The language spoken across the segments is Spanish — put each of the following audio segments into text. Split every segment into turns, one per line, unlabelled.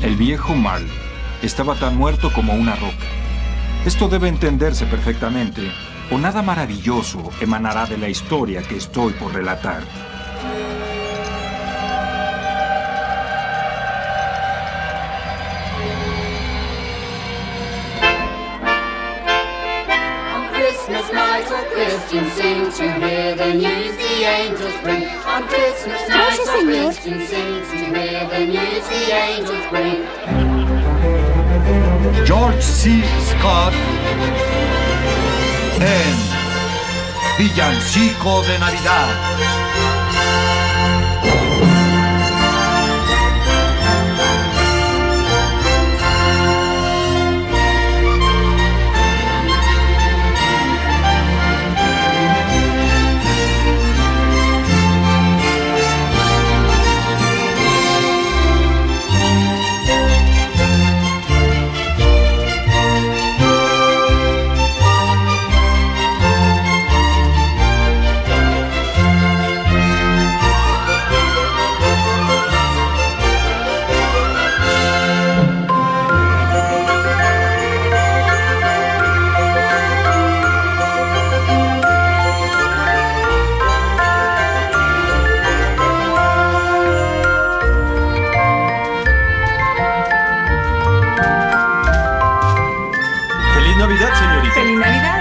El viejo Marley estaba tan muerto como una roca. Esto debe entenderse perfectamente, o nada maravilloso emanará de la historia que estoy por relatar.
Christmas night all Christians sing to hear the news the angels bring. On Christmas night all Christians sing to hear the news the angels bring.
George C. Scott en Villancico de Navidad.
Navidad, señorita.
¡Feliz Navidad!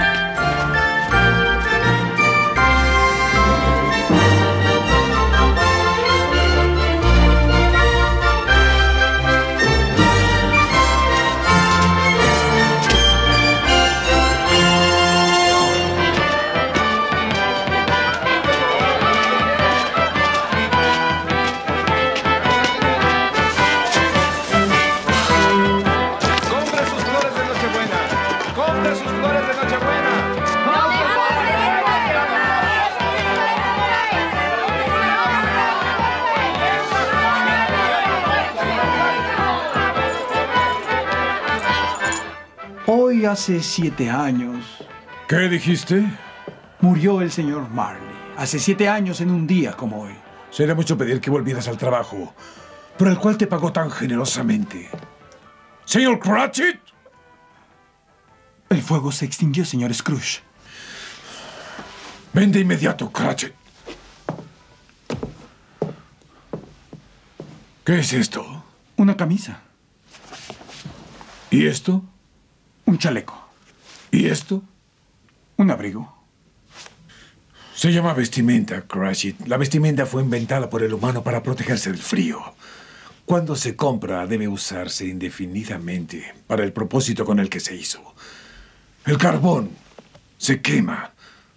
Hoy hace 7 años...
¿Qué dijiste?
Murió el señor Marley. Hace 7 años en un día como hoy.
Sería mucho pedir que volvieras al trabajo, por el cual te pagó tan generosamente. ¡Señor Cratchit!
El fuego se extinguió, señor Scrooge.
Ven de inmediato, Cratchit. ¿Qué es esto?
Una camisa.
¿Y esto?
Un chaleco.
¿Y esto?
Un abrigo.
Se llama vestimenta, Cratchit. La vestimenta fue inventada por el humano para protegerse del frío. Cuando se compra, debe usarse indefinidamente para el propósito con el que se hizo. El carbón se quema.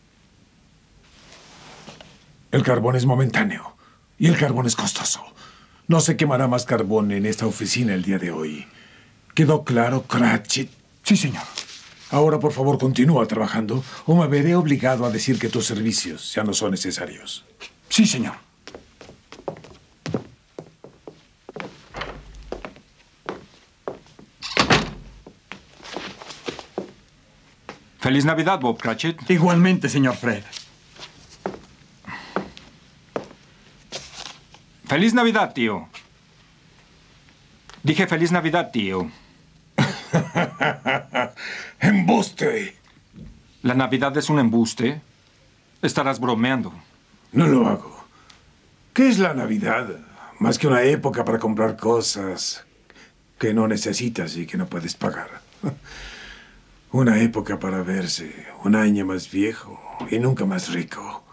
El carbón es momentáneo y el carbón es costoso. No se quemará más carbón en esta oficina el día de hoy. ¿Quedó claro, Cratchit?
Sí, señor.
Ahora, por favor, continúa trabajando o me veré obligado a decir que tus servicios ya no son necesarios.
Sí, señor.
¡Feliz Navidad, Bob Cratchit!
Igualmente, señor Fred.
¡Feliz Navidad, tío! Dije Feliz Navidad, tío.
¡Embuste!
¿La Navidad es un embuste? Estarás bromeando.
No lo hago. ¿Qué es la Navidad? Más que una época para comprar cosas que no necesitas y que no puedes pagar. Una época para verse un año más viejo y nunca más rico.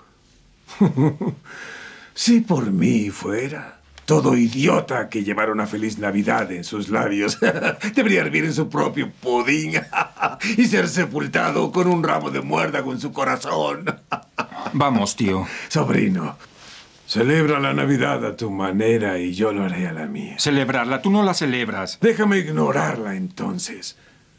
Si por mí fuera, todo idiota que llevara una feliz Navidad en sus labios debería hervir en su propio pudín y ser sepultado con un ramo de muérdago en su corazón.
Vamos, tío.
Sobrino, celebra la Navidad a tu manera y yo lo haré a la mía.
Celebrarla, tú no la celebras.
Déjame ignorarla entonces.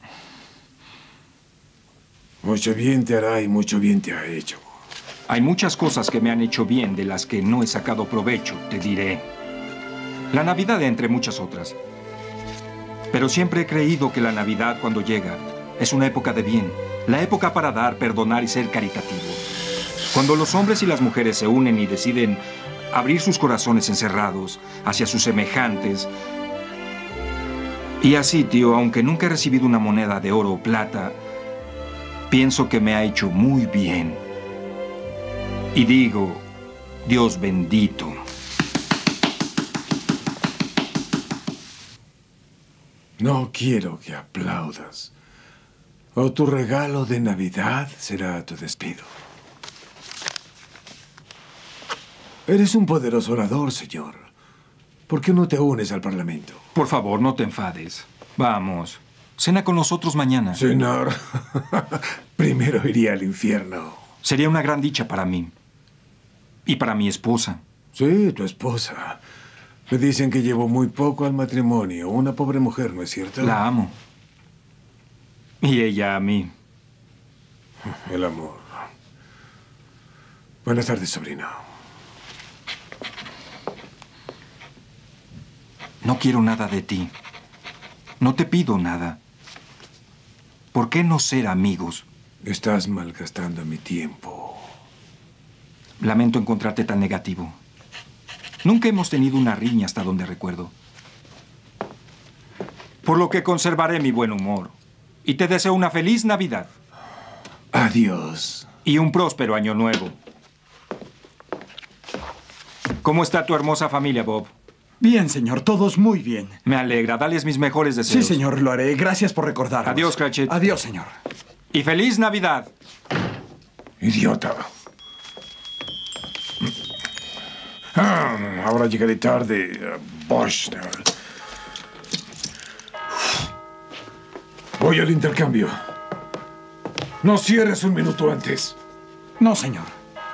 Mucho bien te hará y mucho bien te ha hecho.
Hay muchas cosas que me han hecho bien de las que no he sacado provecho, te diré. La Navidad entre muchas otras. Pero siempre he creído que la Navidad, cuando llega, es una época de bien. La época para dar, perdonar y ser caritativo. Cuando los hombres y las mujeres se unen y deciden abrir sus corazones encerrados hacia sus semejantes, Y así, tío, aunque nunca he recibido una moneda de oro o plata, pienso que me ha hecho muy bien. Y digo, Dios bendito.
No quiero que aplaudas. O tu regalo de Navidad será tu despido. Eres un poderoso orador, señor. ¿Por qué no te unes al Parlamento?
Por favor, no te enfades. Vamos. Cena con nosotros mañana.
Señor, primero iría al infierno.
Sería una gran dicha para mí. Y para mi esposa.
Sí, tu esposa. Me dicen que llevo muy poco al matrimonio. Una pobre mujer, ¿no es cierto?
La amo. Y ella a mí.
El amor. Buenas tardes, sobrino.
No quiero nada de ti. No te pido nada. ¿Por qué no ser amigos?
Estás malgastando mi tiempo.
Lamento encontrarte tan negativo. Nunca hemos tenido una riña hasta donde recuerdo. Por lo que conservaré mi buen humor. Y te deseo una feliz Navidad.
Adiós.
Y un próspero año nuevo. ¿Cómo está tu hermosa familia, Bob?
Bien, señor. Todos muy bien.
Me alegra. Dales mis mejores deseos.
Sí, señor. Lo haré. Gracias por recordarnos.
Adiós, Cratchit.
Adiós, señor.
Y feliz Navidad.
Idiota. Ahora llegaré tarde, Bushnell. Voy al intercambio. No cierres un minuto antes.
No, señor.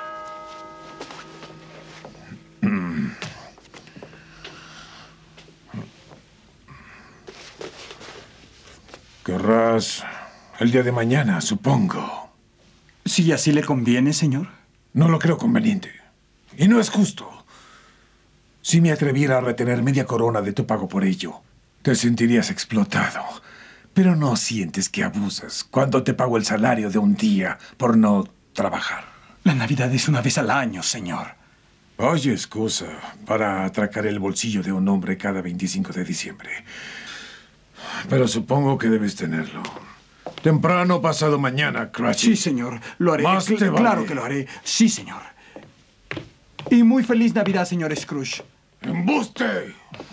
Querrás el día de mañana, supongo.
Si así le conviene, señor.
No lo creo conveniente. Y no es justo. Si me atreviera a retener media corona de tu pago por ello, te sentirías explotado. Pero no sientes que abusas cuando te pago el salario de un día por no trabajar.
La Navidad es una vez al año, señor.
Oye, excusa para atracar el bolsillo de un hombre cada 25 de diciembre. Pero supongo que debes tenerlo. Temprano pasado mañana, Cratchit.
Sí, señor. Lo haré.
Más te vale.
Claro que lo haré. Sí, señor. Y muy feliz Navidad, señor Scrooge.
¡Embuste!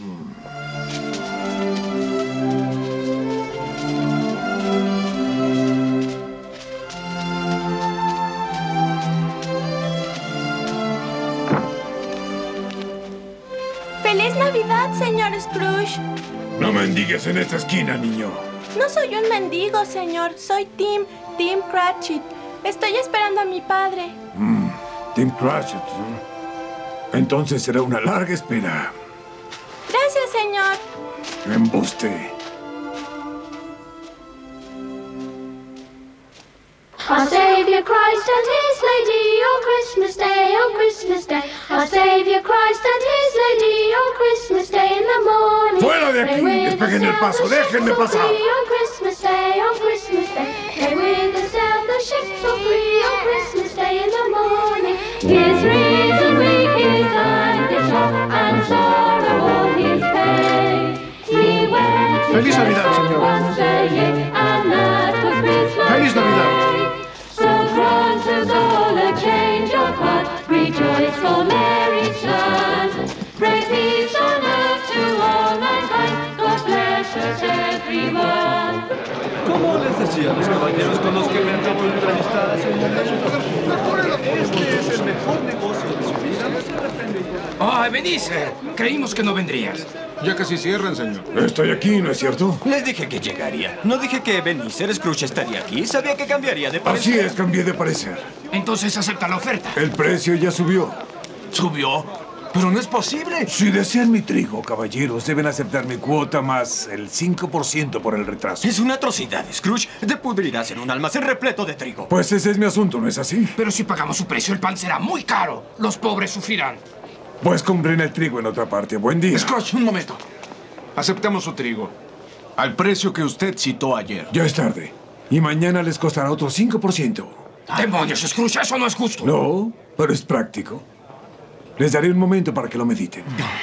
¡Feliz Navidad, señor Scrooge!
No mendigues en esta esquina, niño.
No soy un mendigo, señor. Soy Tim Cratchit. Estoy esperando a mi padre.
Tim Cratchit. Entonces será una larga espera.
Gracias, señor.
Embuste.
Our Saviour Christ and His Lady, on Christmas Day, on Christmas Day. Our Saviour Christ and His Lady, on Christmas Day in the morning.
¡Fuera de aquí! ¡Despejen el paso! ¡Déjenme pasar!
On Christmas Day, on Christmas Day. They with us sail the ships so free, on Christmas Day in the morning. His reason weak, his hand is short, and sorrow all his pain. He went
¡Feliz Navidad, señor!
once a year, and that was Christmas
¡Feliz Navidad!
Day. So grant us all a change of heart, rejoice for Mary's son. Pray peace on earth to all mankind, God bless us everyone.
¿Cómo les decía los caballeros con los que me han hecho entrevistar, señor? Este es el mejor negocio de su vida. No se arrepentirá.
¡Oh, Ebenezer! Creímos que no vendrías.
Ya casi cierran, señor.
Estoy aquí, ¿no es cierto?
Les dije que llegaría. No dije que Ebenezer Scrooge estaría aquí. Sabía que cambiaría de parecer.
Así es, cambié de parecer.
Entonces acepta la oferta.
El precio ya subió.
¿Subió? Pero no es posible.
Si desean mi trigo, caballeros, deben aceptar mi cuota más el 5% por el retraso.
Es una atrocidad, Scrooge. Te pudrirás en un almacén repleto de trigo.
Pues ese es mi asunto, ¿no es así?
Pero si pagamos su precio, el pan será muy caro. Los pobres sufrirán.
Pues compren el trigo en otra parte. Buen día.
Scrooge, un momento. Aceptamos su trigo. Al precio que usted citó ayer.
Ya es tarde. Y mañana les costará otro 5%.
¡Demonios, Scrooge! ¡Eso no es justo!
No, pero es práctico. Les daré un momento para que lo mediten.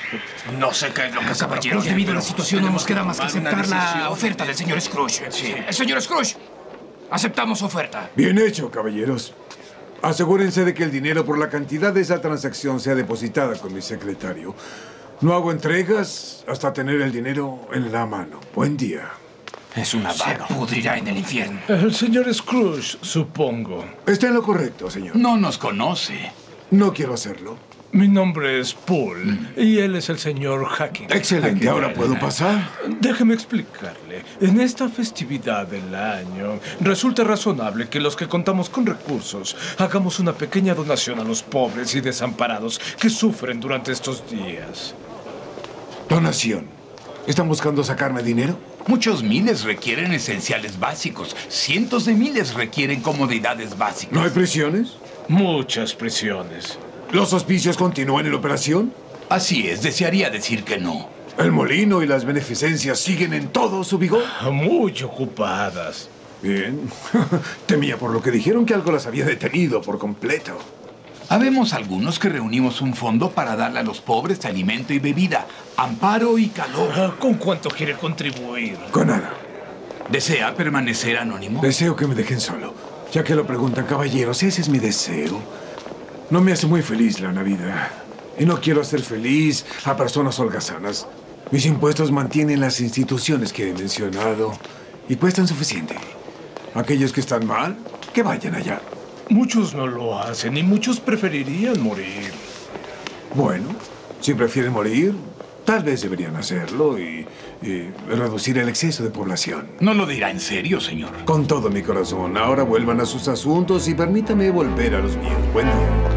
No sé qué es lo que
Caballeros, debido a la situación no nos queda más que aceptar la oferta del señor Scrooge.
Sí.
Señor Scrooge, aceptamos su oferta.
Bien hecho, caballeros. Asegúrense de que el dinero por la cantidad de esa transacción sea depositada con mi secretario. No hago entregas hasta tener el dinero en la mano. Buen día.
Es una vaga.
Se pudrirá en el infierno.
El señor Scrooge, supongo.
Está en lo correcto, señor.
No nos conoce.
No quiero hacerlo.
Mi nombre es Paul y él es el señor Hacking.
Excelente. ¿Ahora puedo pasar?
Déjeme explicarle. En esta festividad del año, resulta razonable que los que contamos con recursos hagamos una pequeña donación a los pobres y desamparados que sufren durante estos días.
Donación. ¿Están buscando sacarme dinero?
Muchos miles requieren esenciales básicos. Cientos de miles requieren comodidades básicas.
¿No hay prisiones?
Muchas prisiones.
¿Los hospicios continúan en operación?
Así es, desearía decir que no.
¿El molino y las beneficencias siguen en todo su vigor?
Muy ocupadas.
Bien. Temía por lo que dijeron que algo las había detenido por completo.
Habemos algunos que reunimos un fondo para darle a los pobres alimento y bebida, amparo y calor.
¿Con cuánto quiere contribuir?
Con nada.
¿Desea permanecer anónimo?
Deseo que me dejen solo. Ya que lo preguntan, caballeros, ese es mi deseo. No me hace muy feliz la Navidad. Y no quiero hacer feliz a personas holgazanas. Mis impuestos mantienen las instituciones que he mencionado y cuestan suficiente. Aquellos que están mal, que vayan allá.
Muchos no lo hacen y muchos preferirían morir.
Bueno, si prefieren morir, tal vez deberían hacerlo y reducir el exceso de población.
¿No lo dirá en serio, señor?
Con todo mi corazón. Ahora vuelvan a sus asuntos y permítame volver a los míos. Buen día.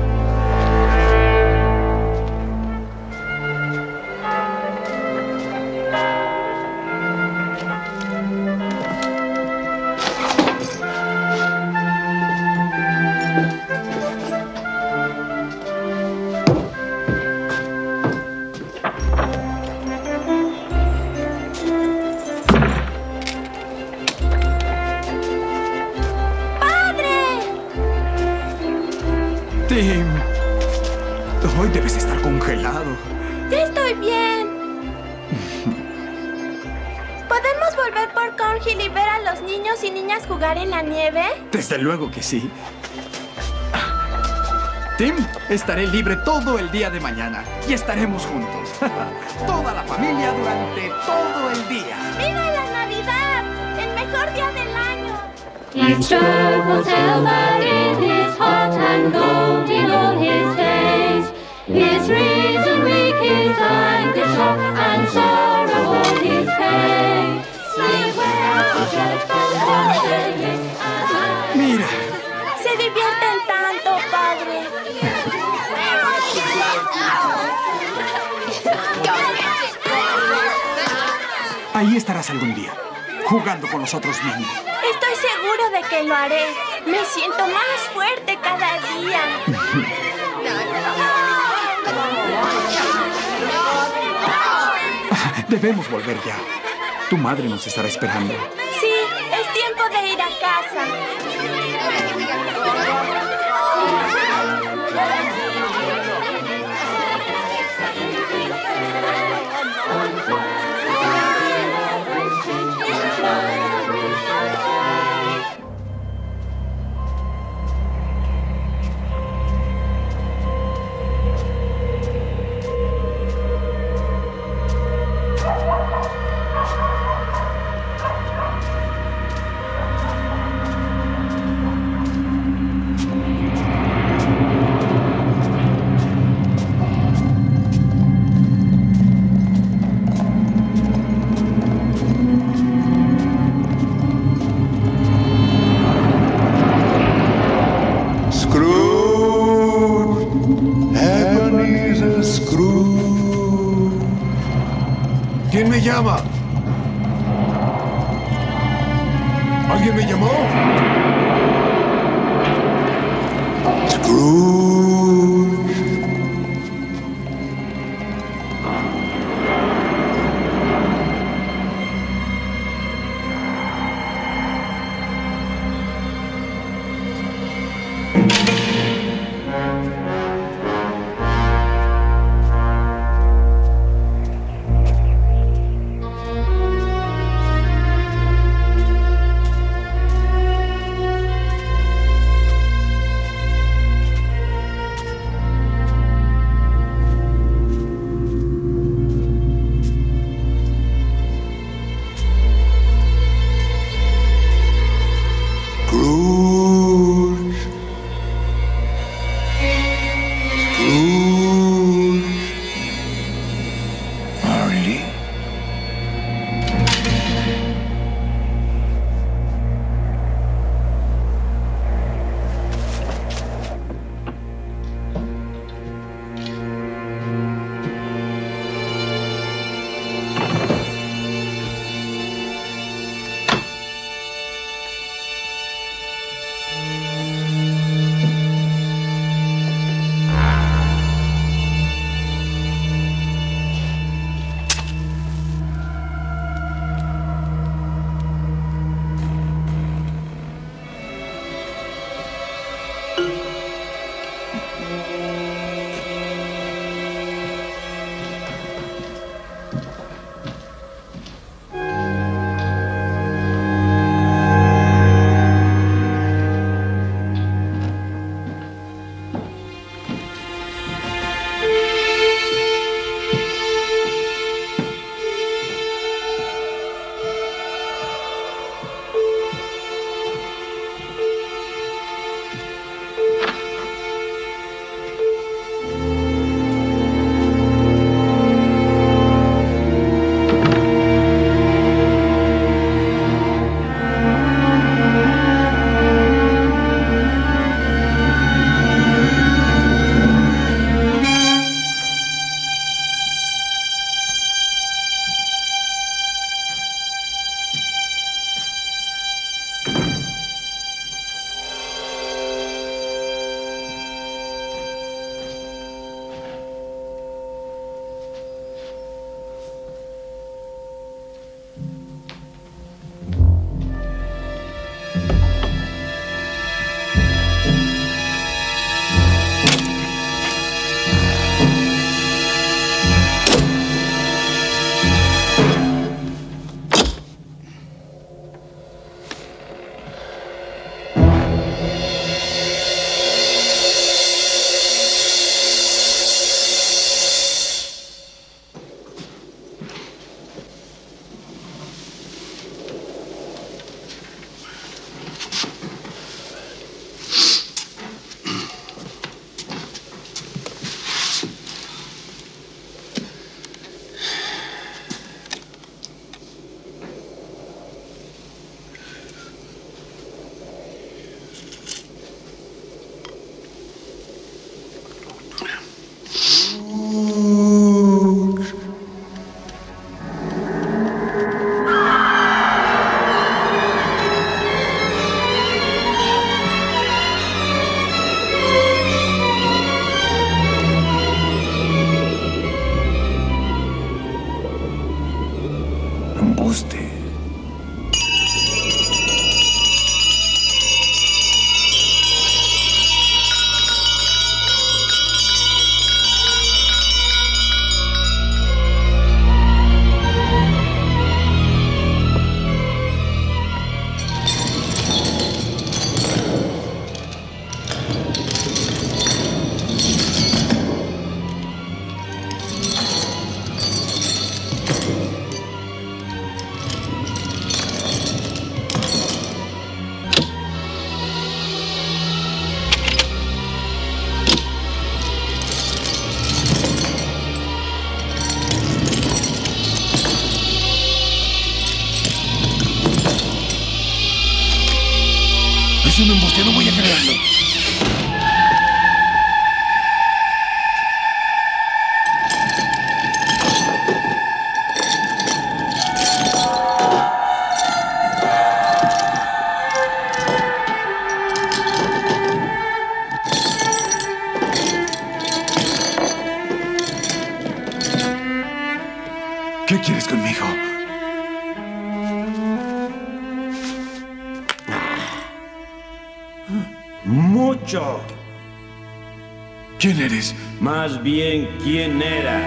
Tim, hoy debes estar congelado.
Ya estoy bien. ¿Podemos volver por Cornhill y ver a los niños y niñas jugar en la nieve?
Desde luego que sí. Tim, estaré libre todo el día de mañana y estaremos juntos. Toda la familia durante todo el día.
¡Viva la Navidad! ¡El mejor día del año!
He's joyful, silver in his heart and gold in all his days. His reason weak, his anger sharp, and sorrow all his pain. Sing well to church constantly.
Mira.
Se divierten tanto, padre.
Ahí estarás algún día, jugando con los otros niños.
Estoy seguro de que lo haré. Me siento más fuerte cada día.
Debemos volver ya. Tu madre nos estará esperando.
Sí, es tiempo de ir a casa.
¿Quién me llama? ¿Alguien me llamó?
Scrooge.
¿Qué? Es un embuste, no voy a creerlo. ¿Qué quieres conmigo?
Mucho.
¿Quién eres?
Más bien, ¿quién era?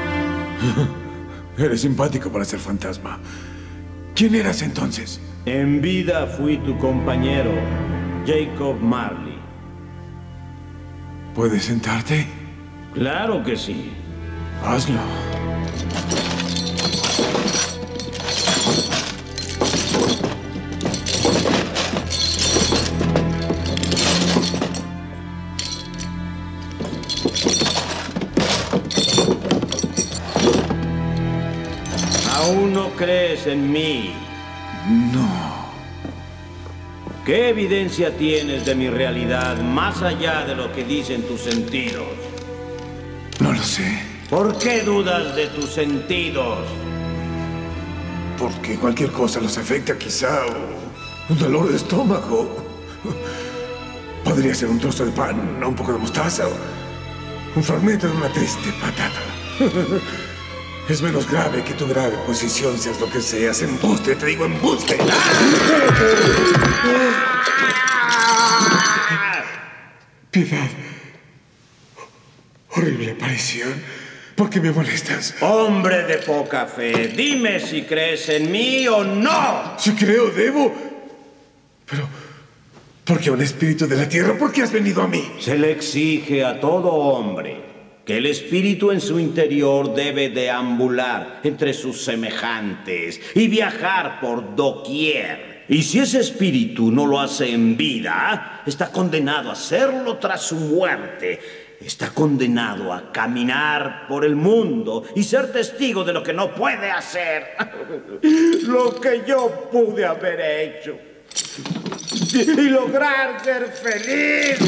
Eres simpático para ser fantasma. ¿Quién eras entonces?
En vida fui tu compañero, Jacob Marley.
¿Puedes sentarte?
Claro que sí.
Hazlo.
¿Aún no crees en mí?
No.
¿Qué evidencia tienes de mi realidad más allá de lo que dicen tus sentidos?
No lo sé.
¿Por qué dudas de tus sentidos?
Porque cualquier cosa los afecta, quizá. Un dolor de estómago. Podría ser un trozo de pan, un poco de mostaza. Un fragmento de una triste patata. Es menos grave que tu grave posición, seas lo que seas. Embuste, te digo, embuste. Piedad. Horrible aparición. ¿Por qué me molestas?
Hombre de poca fe, dime si crees en mí o no.
Si creo, debo. Pero, ¿por qué un espíritu de la tierra? ¿Por qué has venido a mí?
Se le exige a todo hombre que el espíritu en su interior debe deambular entre sus semejantes y viajar por doquier. Y si ese espíritu no lo hace en vida, está condenado a hacerlo tras su muerte. Está condenado a caminar por el mundo y ser testigo de lo que no puede hacer. Lo que yo pude haber hecho. Y lograr ser feliz.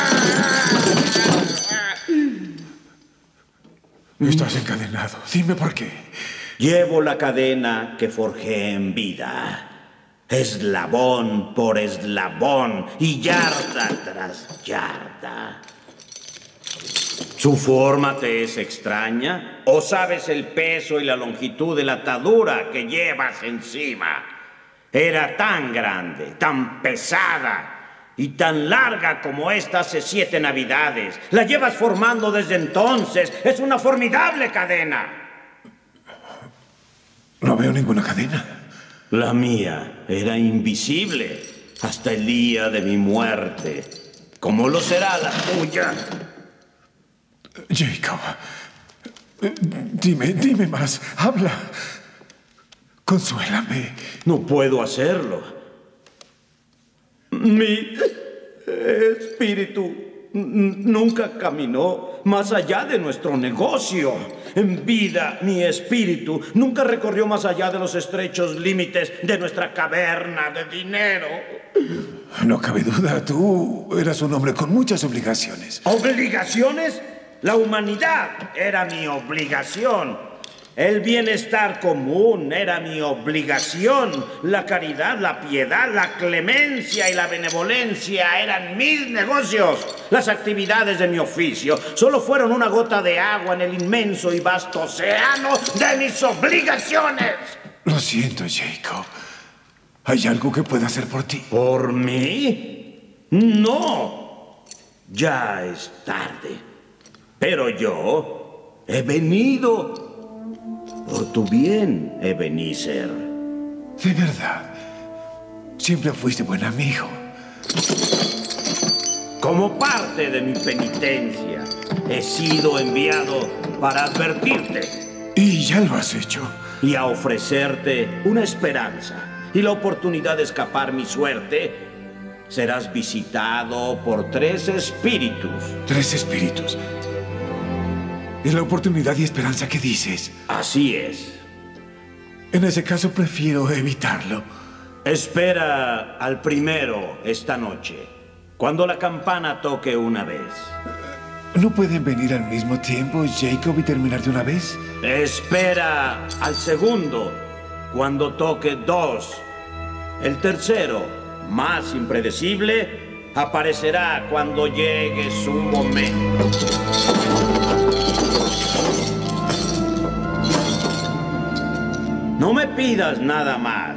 Estás encadenado. Dime por qué.
Llevo la cadena que forjé en vida. Eslabón por eslabón y yarda tras yarda. ¿Su forma te es extraña? ¿O sabes el peso y la longitud de la atadura que llevas encima? Era tan grande, tan pesada y tan larga como esta hace 7 navidades. La llevas formando desde entonces. Es una formidable cadena.
No veo ninguna cadena.
La mía era invisible hasta el día de mi muerte. ¿Cómo lo será la tuya?
Jacob, dime más. Habla. Consuélame.
No puedo hacerlo. Mi espíritu nunca caminó más allá de nuestro negocio. En vida, mi espíritu nunca recorrió más allá de los estrechos límites de nuestra caverna de dinero.
No cabe duda, tú eras un hombre con muchas obligaciones.
¿Obligaciones? La humanidad era mi obligación. El bienestar común era mi obligación. La caridad, la piedad, la clemencia y la benevolencia eran mis negocios. Las actividades de mi oficio solo fueron una gota de agua en el inmenso y vasto océano de mis obligaciones.
Lo siento, Jacob. ¿Hay algo que pueda hacer por ti?
¿Por mí? No. Ya es tarde. Pero yo he venido por tu bien, Ebenezer.
De verdad. Siempre fuiste buen amigo.
Como parte de mi penitencia, he sido enviado para advertirte.
Y ya lo has hecho.
Y a ofrecerte una esperanza y la oportunidad de escapar mi suerte. Serás visitado por 3 espíritus.
3 espíritus. ¿Es la oportunidad y esperanza que dices?
Así es.
En ese caso prefiero evitarlo.
Espera al primero esta noche, cuando la campana toque una vez.
¿No pueden venir al mismo tiempo, Jacob, y terminar de una vez?
Espera al segundo, cuando toque 2. El tercero, más impredecible, aparecerá cuando llegue su momento. No me pidas nada más.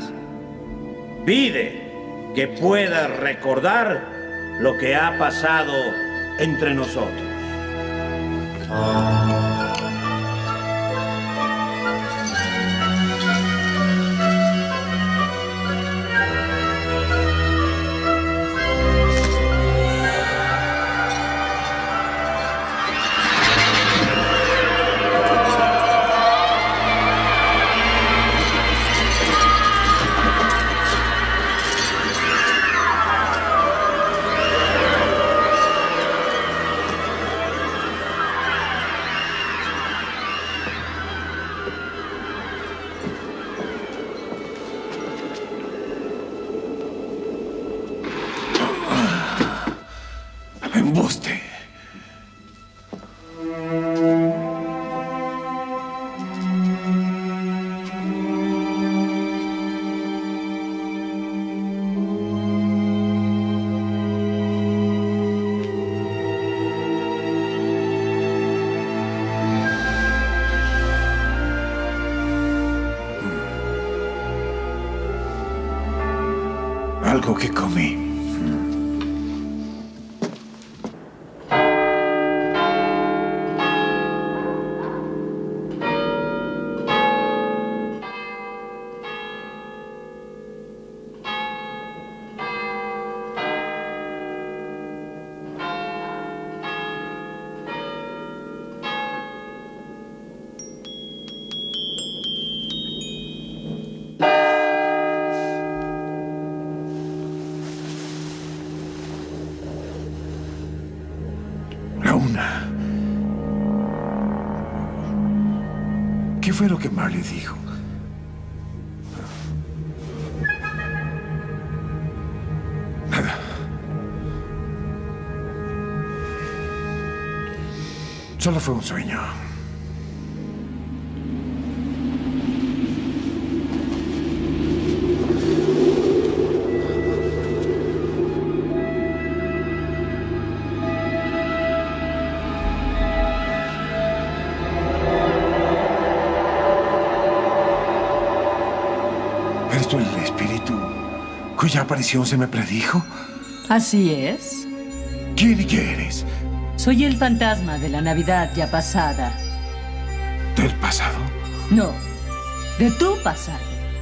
Pide que puedas recordar lo que ha pasado entre nosotros.
algo que comí. ¿Qué fue lo que Marley dijo? Nada. Solo fue un sueño. ¿Eres tú el espíritu cuya aparición se me predijo?
Así es.
¿Quién y qué eres?
Soy el fantasma de la Navidad ya pasada.
¿Del pasado?
No, de tu pasado.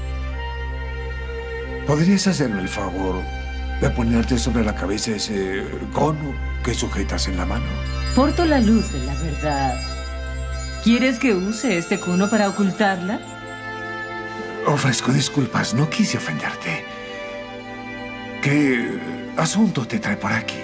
¿Podrías hacerme el favor de ponerte sobre la cabeza ese cono que sujetas en la mano?
Porto la luz de la verdad. ¿Quieres que use este cono para ocultarla?
Ofrezco disculpas, no quise ofenderte. ¿Qué asunto te trae por aquí?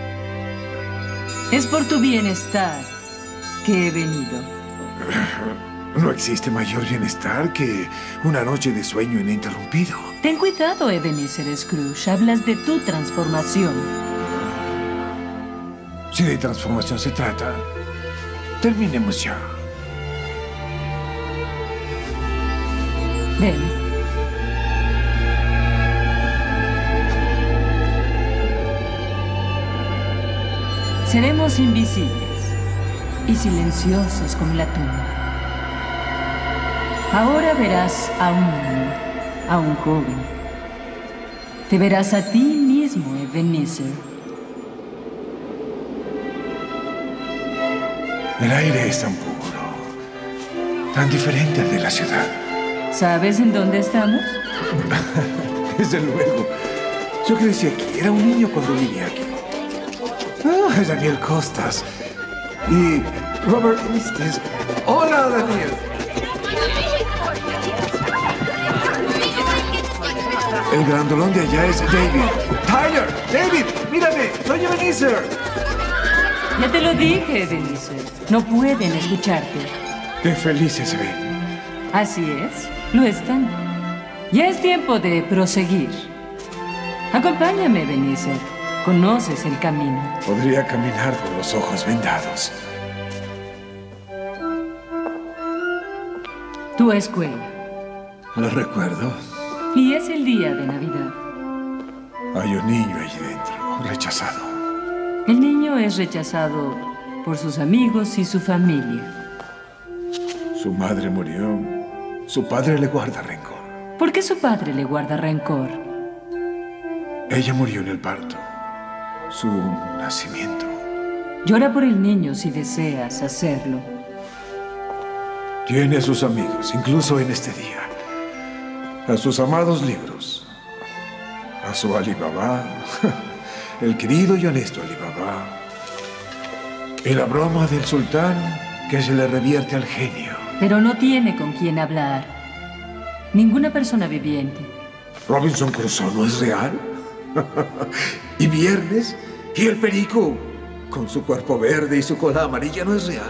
Es por tu bienestar que he venido.
No existe mayor bienestar que una noche de sueño ininterrumpido.
Ten cuidado, Ebenezer Scrooge. Hablas de tu transformación.
Si de transformación se trata, terminemos ya.
Ven. Seremos invisibles y silenciosos como la tumba. Ahora verás a un niño, a un joven. Te verás a ti mismo, Ebenezer.
El aire es tan puro, tan diferente al de la ciudad.
¿Sabes en dónde estamos?
Desde luego. Yo crecí aquí. Era un niño cuando vine aquí. Ah, Daniel Costas. Y Robert Estes. Hola, Daniel. El grandolón de allá es David. Tyler, David, mírame. Soy Ebenezer.
Ya te lo dije, Ebenezer. No pueden escucharte.
Qué felices se ven.
Así es. Lo están. Ya es tiempo de proseguir. Acompáñame, Ebenezer. Conoces el camino.
Podría caminar con los ojos vendados.
Tu escuela.
Lo recuerdo.
Y es el día de Navidad.
Hay un niño allí dentro, rechazado.
El niño es rechazado por sus amigos y su familia.
Su madre murió. Su padre le guarda rencor.
¿Por qué su padre le guarda rencor?
Ella murió en el parto. Su nacimiento.
Llora por el niño si deseas hacerlo.
Tiene a sus amigos, incluso en este día. A sus amados libros. A su Alibaba. El querido y honesto Alibaba. Y la broma del sultán que se le revierte al genio.
Pero no tiene con quién hablar. Ninguna persona viviente.
¿Robinson Crusoe no es real? ¿Y Viernes? ¿Y el perico con su cuerpo verde y su cola amarilla no es real?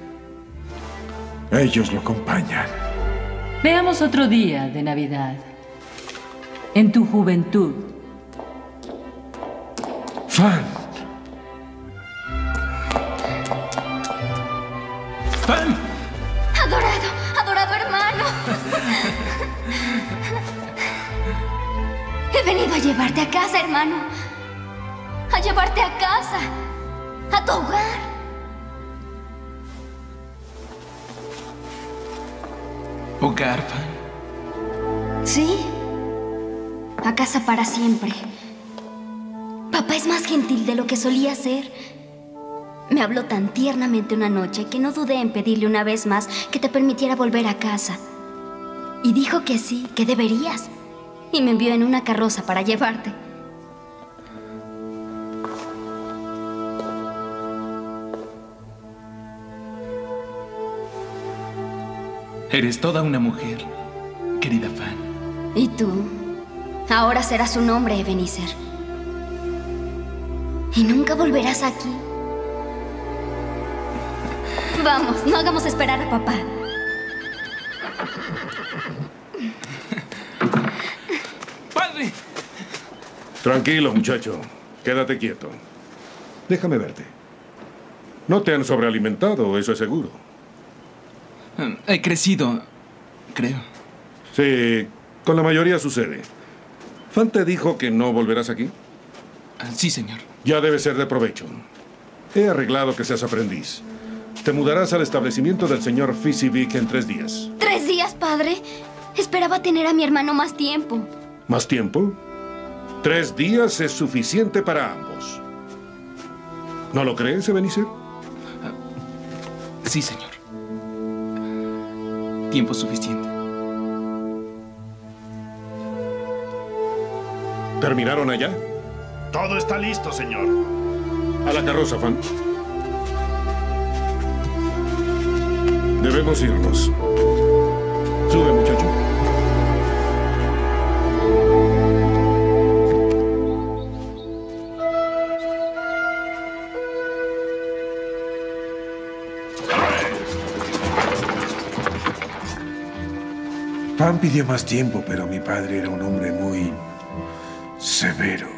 Ellos lo acompañan.
Veamos otro día de Navidad. En tu juventud.
Fan.
¡Fan!
Adorado hermano. He venido a llevarte a casa, hermano. A llevarte a casa. A tu hogar.
¿Hogar, Fan?
Sí. A casa para siempre. Papá es más gentil de lo que solía ser. Me habló tan tiernamente una noche que no dudé en pedirle una vez más que te permitiera volver a casa. Y dijo que sí, que deberías. Y me envió en una carroza para llevarte.
Eres toda una mujer, querida Fan.
¿Y tú? Ahora serás un hombre, Ebenezer. Y nunca volverás aquí. Vamos, no hagamos esperar a papá.
¡Padre!
Tranquilo, muchacho. Quédate quieto. Déjame verte. No te han sobrealimentado, eso es seguro.
He crecido, creo.
Sí, con la mayoría sucede. ¿Fan te dijo que no volverás aquí?
Sí, señor.
Ya debe ser de provecho. He arreglado que seas aprendiz. Te mudarás al establecimiento del señor Fezziwig en 3 días.
¿3 días, padre? Esperaba tener a mi hermano más tiempo.
¿Más tiempo? 3 días es suficiente para ambos. ¿No lo crees, Ebenezer?
Sí, señor. Tiempo suficiente.
¿Terminaron allá?
Todo está listo, señor.
A la carroza, Fan. Debemos irnos. Sube, muchacho.
Fan pidió más tiempo, pero mi padre era un hombre muy severo.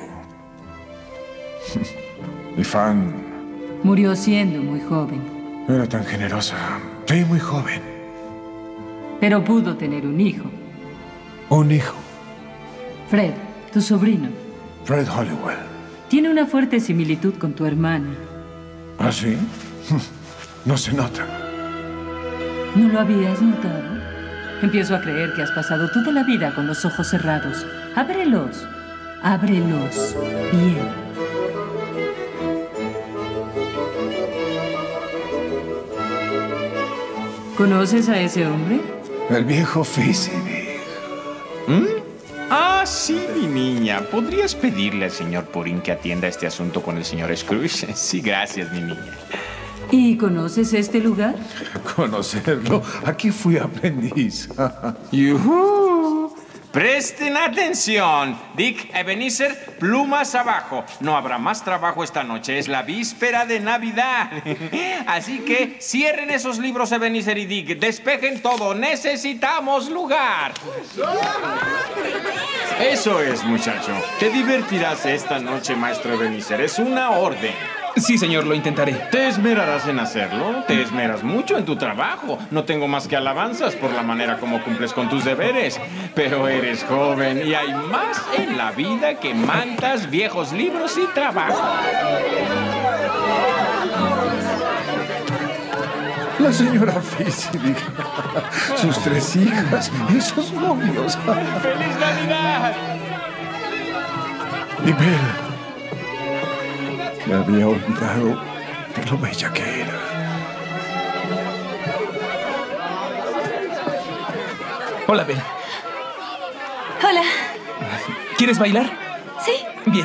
Y Fan
Murió siendo muy joven,
era tan generosa. Sí, muy joven.
pero pudo tener un hijo.
Un hijo,
Fred, tu sobrino,
Fred Hollowell.
tiene una fuerte similitud con tu hermana.
¿Ah, sí? No se nota.
¿No lo habías notado? Empiezo a creer que has pasado toda la vida con los ojos cerrados. Ábrelos. Ábrelos. Bien. ¿Conoces a ese hombre?
El viejo Fezziwig.
Ah, sí, mi niña. ¿Podrías pedirle al señor Purin que atienda este asunto con el señor Scrooge? Sí, gracias, mi niña.
¿Y conoces este lugar?
Conocerlo. Aquí fui aprendiz.
¡Yujú! Presten atención. Dick, Ebenezer, plumas abajo. No habrá más trabajo esta noche. Es la víspera de Navidad. Así que cierren esos libros, Ebenezer y Dick. Despejen todo. Necesitamos lugar. Eso es, muchacho. Te divertirás esta noche, maestro Ebenezer. Es una orden.
Sí, señor, lo intentaré.
¿Te esmerarás en hacerlo? Te esmeras mucho en tu trabajo. No tengo más que alabanzas por la manera como cumples con tus deberes. Pero eres joven y hay más en la vida que mantas, viejos libros y trabajo.
La señora Fezziwig. Sus 3 hijas. Esos novios.
¡Feliz Navidad!
Y Belle. Me había olvidado de lo bella que era.
Hola, Belle.
Hola.
¿Quieres bailar?
Sí.
Bien.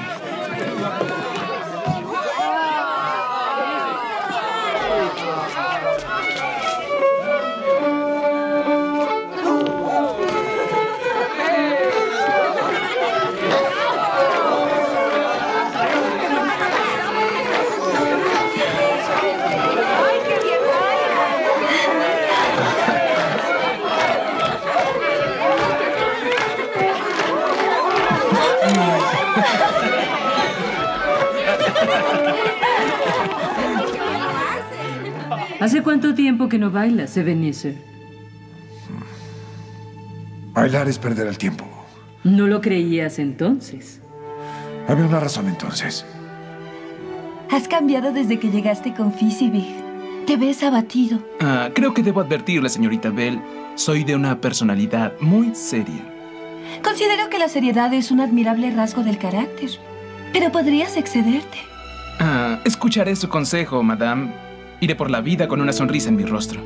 ¿Hace cuánto tiempo que no bailas, Ebenezer?
Bailar es perder el tiempo.
¿No lo creías entonces?
Había una razón entonces.
Has cambiado desde que llegaste con Fezziwig. Te ves abatido.
Creo que debo advertirle, señorita Bell. Soy de una personalidad muy seria.
Considero que la seriedad es un admirable rasgo del carácter. Pero podrías excederte.
Escucharé su consejo, madame. Iré por la vida con una sonrisa en mi rostro.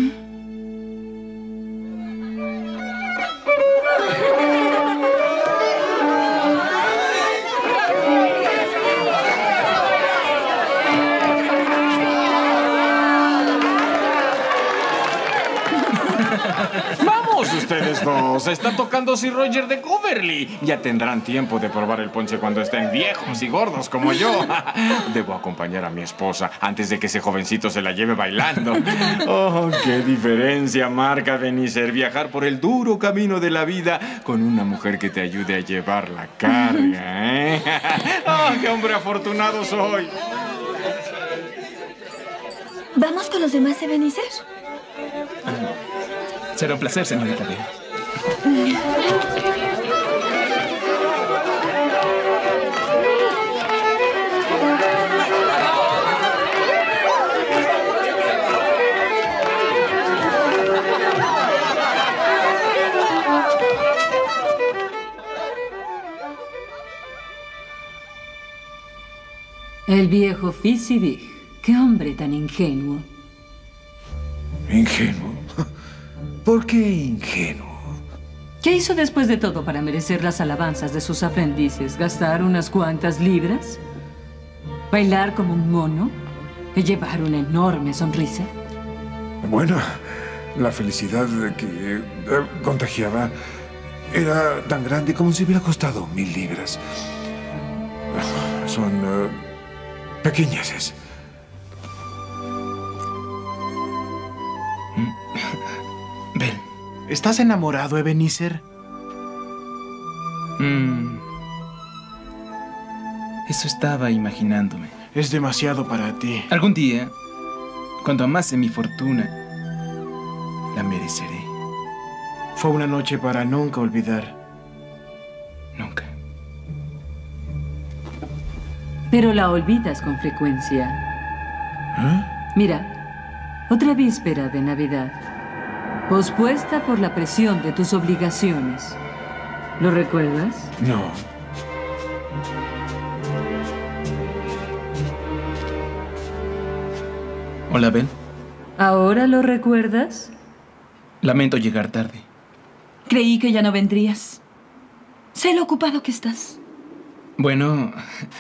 ¡Vamos, ustedes dos! Está tocando Sir Roger de Coverly. Ya tendrán tiempo de probar el ponche cuando estén viejos y gordos como yo. Debo acompañar a mi esposa antes de que ese jovencito se la lleve bailando. ¡Oh, qué diferencia marca, Ebenezer! Viajar por el duro camino de la vida con una mujer que te ayude a llevar la carga, ¿eh? ¡Oh, qué hombre afortunado soy!
¿Vamos con los demás, Ebenezer?
Será un placer, señorita Bell.
El viejo Fizzybig. Qué hombre tan ingenuo.
¿Ingenuo? ¿Por qué ingenuo?
¿Qué hizo después de todo para merecer las alabanzas de sus aprendices? ¿Gastar unas cuantas libras? ¿Bailar como un mono? ¿Y llevar una enorme sonrisa?
Bueno, la felicidad que contagiaba era tan grande como si hubiera costado 1000 libras. Son pequeñeces.
Bell.
¿Estás enamorado, Ebenezer?
Eso estaba imaginándome.
Es demasiado para ti.
Algún día, cuando amase mi fortuna, la mereceré.
Fue una noche para nunca olvidar.
Nunca.
Pero la olvidas con frecuencia. Mira, otra víspera de Navidad. Pospuesta por la presión de tus obligaciones. ¿Lo recuerdas?
No.
Hola, Ben.
¿Ahora lo recuerdas?
Lamento llegar tarde.
Creí que ya no vendrías. Sé lo ocupado que estás.
Bueno,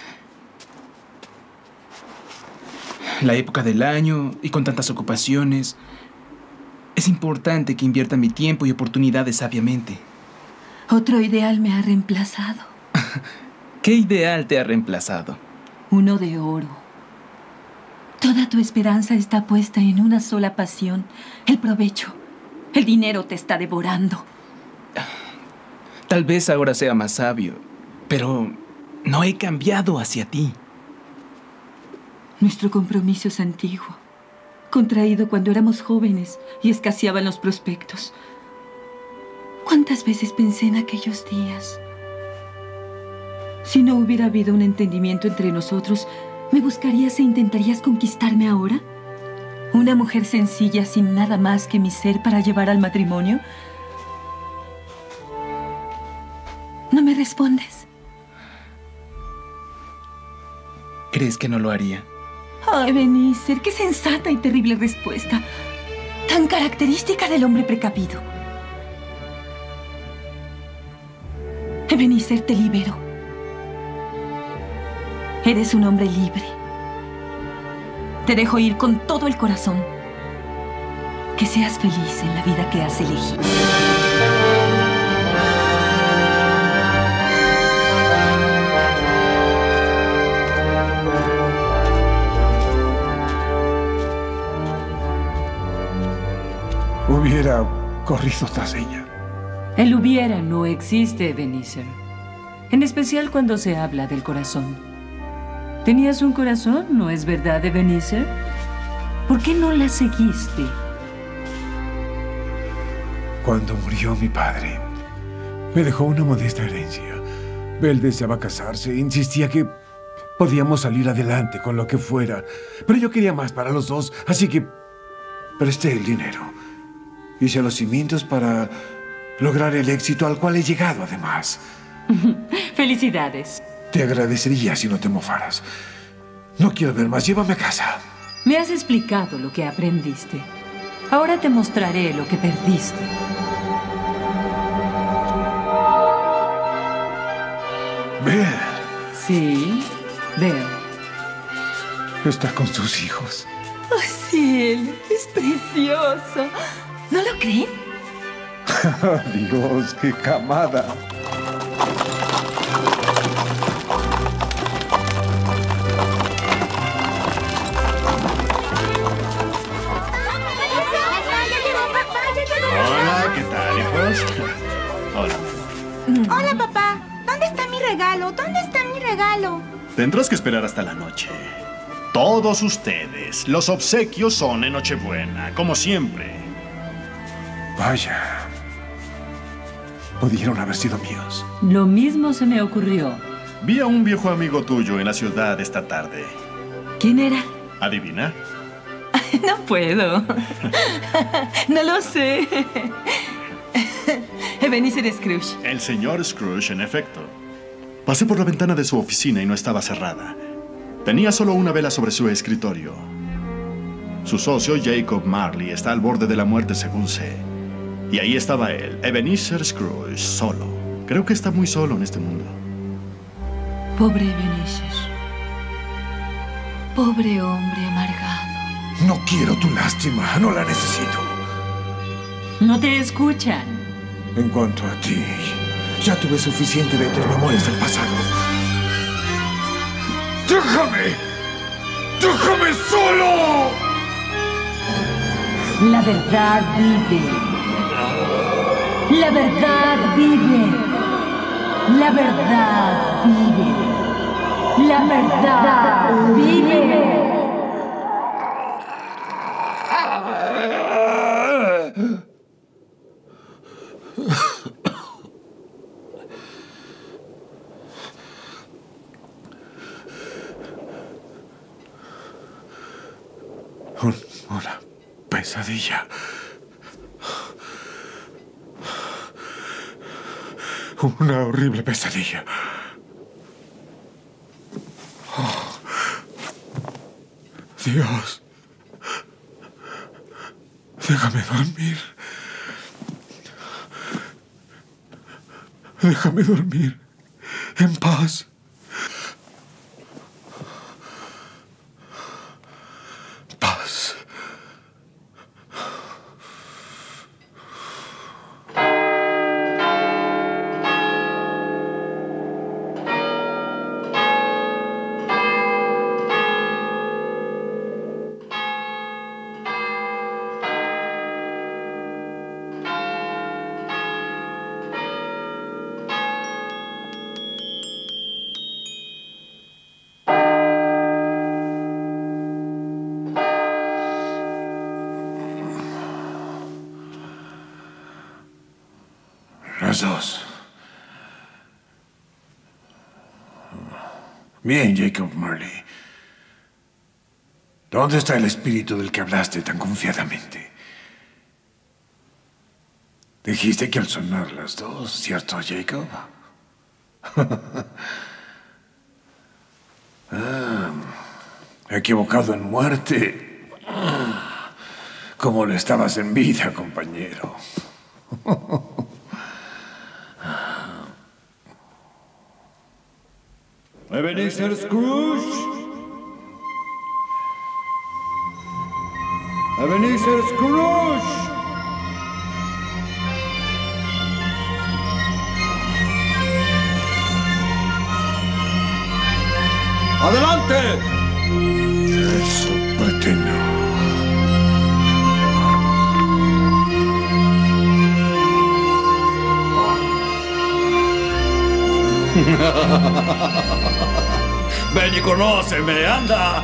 la época del año y con tantas ocupaciones, es importante que invierta mi tiempo y oportunidades sabiamente.
Otro ideal me ha reemplazado.
¿Qué ideal te ha reemplazado?
Uno de oro. Toda tu esperanza está puesta en una sola pasión, el provecho. El dinero te está devorando.
Tal vez ahora sea más sabio, pero no he cambiado hacia ti.
Nuestro compromiso es antiguo, contraído cuando éramos jóvenes y escaseaban los prospectos. ¿Cuántas veces pensé en aquellos días? Si no hubiera habido un entendimiento entre nosotros, ¿me buscarías e intentarías conquistarme ahora? ¿Una mujer sencilla sin nada más que mi ser para llevar al matrimonio? ¿No me respondes?
¿Crees que no lo haría?
Oh, Ebenezer, qué sensata y terrible respuesta. Tan característica del hombre precavido. Ebenezer, te libero. Eres un hombre libre. Te dejo ir con todo el corazón. Que seas feliz en la vida que has elegido.
Hubiera corrido tras ella.
El hubiera no existe, Ebenezer. En especial cuando se habla del corazón. ¿Tenías un corazón, no es verdad, Ebenezer? ¿Por qué no la seguiste?
Cuando murió mi padre, me dejó una modesta herencia. Bell deseaba casarse, insistía que podíamos salir adelante con lo que fuera. Pero yo quería más para los dos, así que presté el dinero. Hice los cimientos para lograr el éxito al cual he llegado, además.
Felicidades.
Te agradecería si no te mofaras. No quiero ver más. Llévame a casa.
Me has explicado lo que aprendiste. Ahora te mostraré lo que perdiste.
Ven.
Sí, veo.
Está con sus hijos.
¡Oh, cielo! ¡Es precioso! ¿No lo creen?
Dios, qué camada.
Hola, ¿qué tal, hijos? Hola.
Hola, papá. ¿Dónde está mi regalo? ¿Dónde está mi regalo?
Tendrás que esperar hasta la noche. Todos ustedes, los obsequios son en Nochebuena, como siempre.
Vaya. Pudieron haber sido míos.
Lo mismo se me ocurrió.
Vi a un viejo amigo tuyo en la ciudad esta tarde.
¿Quién era?
¿Adivina?
No puedo. No lo sé. Ebenezer Scrooge.
El señor Scrooge, en efecto. Pasé por la ventana de su oficina y no estaba cerrada. Tenía solo una vela sobre su escritorio. Su socio, Jacob Marley, está al borde de la muerte, según sé. Y ahí estaba él, Ebenezer Scrooge, solo. Creo que está muy solo en este mundo.
Pobre Ebenezer. Pobre hombre amargado.
No quiero tu lástima. No la necesito.
No te escuchan.
En cuanto a ti, ya tuve suficiente de tus memorias del pasado. ¡Déjame! ¡Déjame solo!
La verdad vive. La verdad vive. La verdad vive. La verdad vive.
Una pesadilla. Una horrible pesadilla. Oh. Dios. Déjame dormir. Déjame dormir en paz. Paz. Las dos. Bien, Jacob Marley. ¿Dónde está el espíritu del que hablaste tan confiadamente? Dijiste que al sonar las dos, ¿cierto, Jacob? Equivocado en muerte. Como lo estabas en vida, compañero.
Ebenezer Scrooge. Ebenezer Scrooge. ¡Adelante!
Eso pretendo.
Ven y conóceme, anda.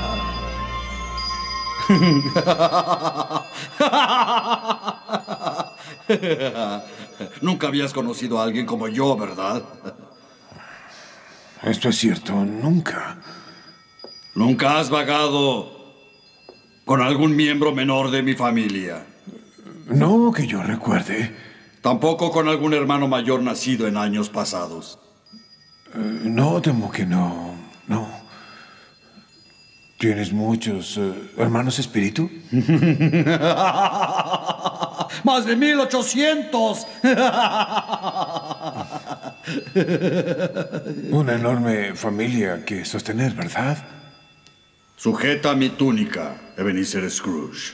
Nunca habías conocido a alguien como yo, ¿verdad?
Esto es cierto, nunca.
¿Nunca has vagado con algún miembro menor de mi familia?
No que yo recuerde.
¿Tampoco con algún hermano mayor nacido en años pasados?
No, temo que no. No. ¿Tienes muchos hermanos espíritu?
¡Más de 1800!
Una enorme familia que sostener, ¿verdad?
Sujeta mi túnica, Ebenezer Scrooge.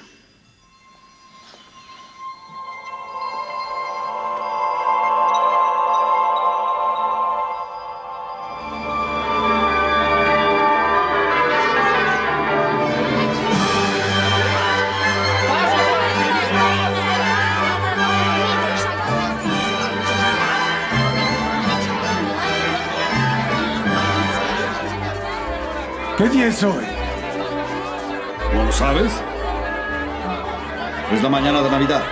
¿Qué día es hoy?
¿No lo sabes? Es la mañana de Navidad.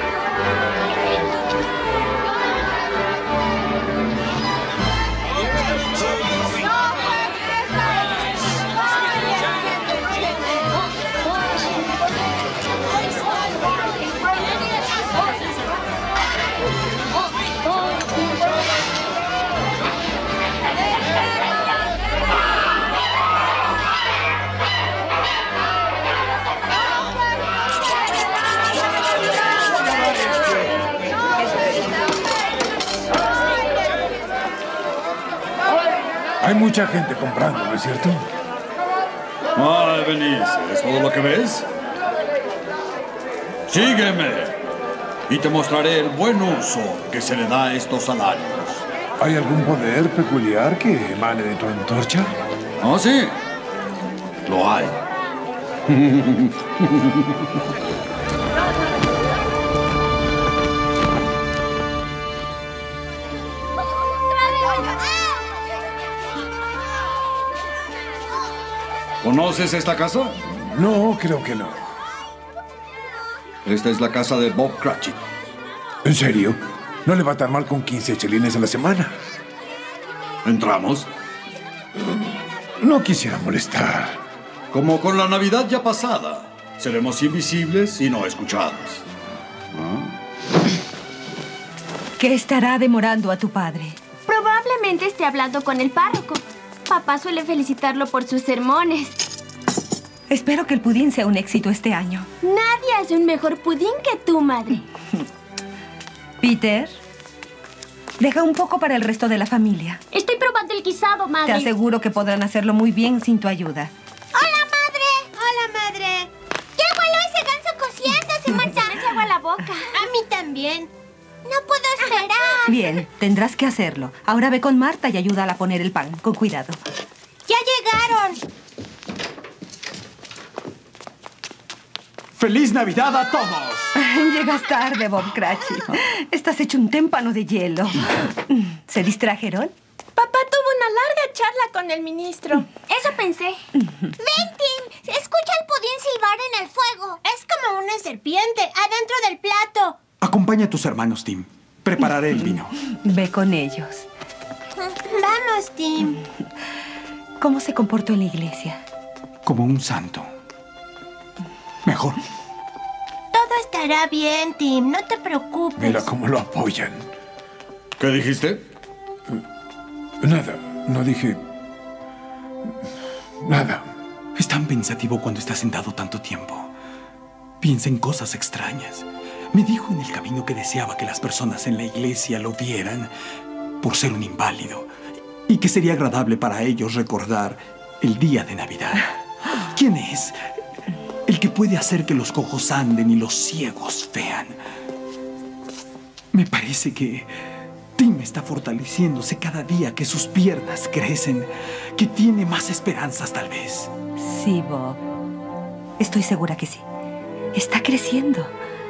Hay mucha gente comprando, ¿no es cierto?
Ah, Ebenezer, ¿es todo lo que ves? Sígueme y te mostraré el buen uso que se le da a estos salarios.
¿Hay algún poder peculiar que emane de tu antorcha?
Oh, sí. Lo hay. ¿Conoces esta casa?
No, creo que no.
Esta es la casa de Bob Cratchit.
¿En serio? No le va tan mal con 15 chelines a la semana.
¿Entramos?
No quisiera molestar.
Como con la Navidad ya pasada. Seremos invisibles y no escuchados.
¿Qué estará demorando a tu padre?
Probablemente esté hablando con el párroco. Papá suele felicitarlo por sus sermones.
Espero que el pudín sea un éxito este año.
Nadie hace un mejor pudín que tú, madre.
Peter, deja un poco para el resto de la familia.
Estoy probando el guisado, madre.
Te aseguro que podrán hacerlo muy bien sin tu ayuda.
¡Hola, madre! ¡Hola, madre! ¡Qué huele ese ganso cociéndose, Marta! Me hace agua la boca. A mí también. No puedo esperar.
Bien, tendrás que hacerlo. Ahora ve con Marta y ayúdala a poner el pan. Con cuidado.
¡Ya llegaron!
¡Feliz Navidad a todos!
Llegas tarde, Bob Cratchit. Estás hecho un témpano de hielo. ¿Se distrajeron?
Papá tuvo una larga charla con el ministro.
Eso pensé. Ven, Tim. Escucha el pudín silbar en el fuego. Es como una serpiente adentro del plato.
Acompaña a tus hermanos, Tim. Prepararé el vino.
Ve con ellos.
Vamos, Tim.
¿Cómo se comportó en la iglesia?
Como un santo. Mejor.
Todo estará bien, Tim. No te preocupes.
Mira cómo lo apoyan.
¿Qué dijiste?
Nada. No dije... nada.
Es tan pensativo cuando está sentado tanto tiempo. Piensa en cosas extrañas. Me dijo en el camino que deseaba que las personas en la iglesia lo vieran por ser un inválido y que sería agradable para ellos recordar el día de Navidad. ¿Quién es? El que puede hacer que los cojos anden y los ciegos vean. Me parece que Tim está fortaleciéndose cada día que sus piernas crecen, que tiene más esperanzas tal vez.
Sí, Bob. Estoy segura que sí. Está creciendo.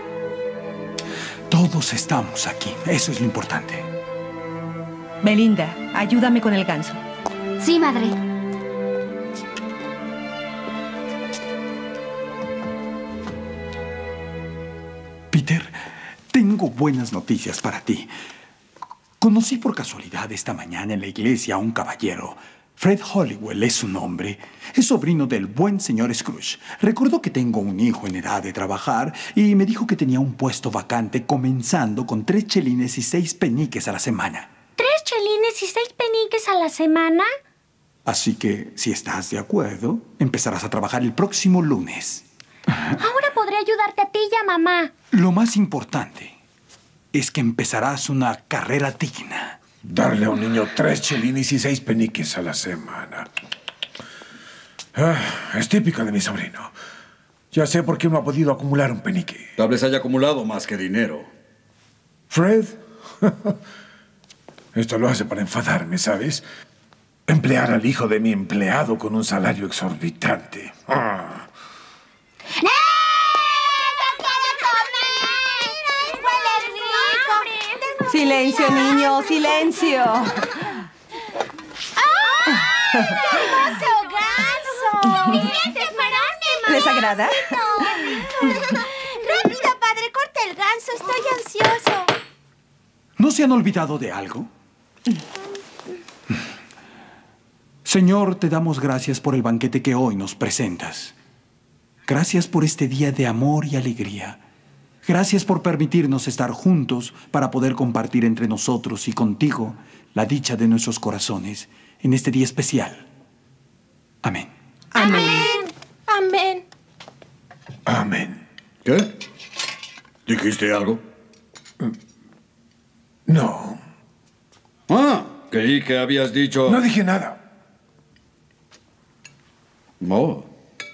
Todos estamos aquí. Eso es lo importante.
Belinda, ayúdame con el ganso.
Sí, madre.
Peter, tengo buenas noticias para ti. Conocí por casualidad esta mañana en la iglesia a un caballero Fred Hollywell es su nombre. Es sobrino del buen señor Scrooge. Recordó que tengo un hijo en edad de trabajar y me dijo que tenía un puesto vacante comenzando con 3 chelines y 6 peniques a la semana.
¿3 chelines y 6 peniques a la semana?
Así que, si estás de acuerdo, empezarás a trabajar el próximo lunes.
Ahora podré ayudarte a ti y a mamá.
Lo más importante es que empezarás una carrera digna.
Darle a un niño 3 chelines y 6 peniques a la semana. Es típico de mi sobrino. Ya sé por qué no ha podido acumular un penique.
Tal vez haya acumulado más que dinero.
¿Fred? Esto lo hace para enfadarme, ¿sabes? Emplear al hijo de mi empleado con un salario exorbitante.
Silencio, niño, silencio.
¡Qué hermoso ganso! ¡Vicente, esperaste, mamá!
¿Les agrada?
¡Rápido, padre! ¡Corta el ganso! ¡Estoy ansioso!
¿No se han olvidado de algo? Señor, te damos gracias por el banquete que hoy nos presentas. Gracias por este día de amor y alegría. Gracias por permitirnos estar juntos para poder compartir entre nosotros y contigo la dicha de nuestros corazones en este día especial. Amén.
Amén. Amén.
Amén.
¿Qué? ¿Dijiste algo?
No.
Ah, creí que habías dicho...
No dije nada.
No.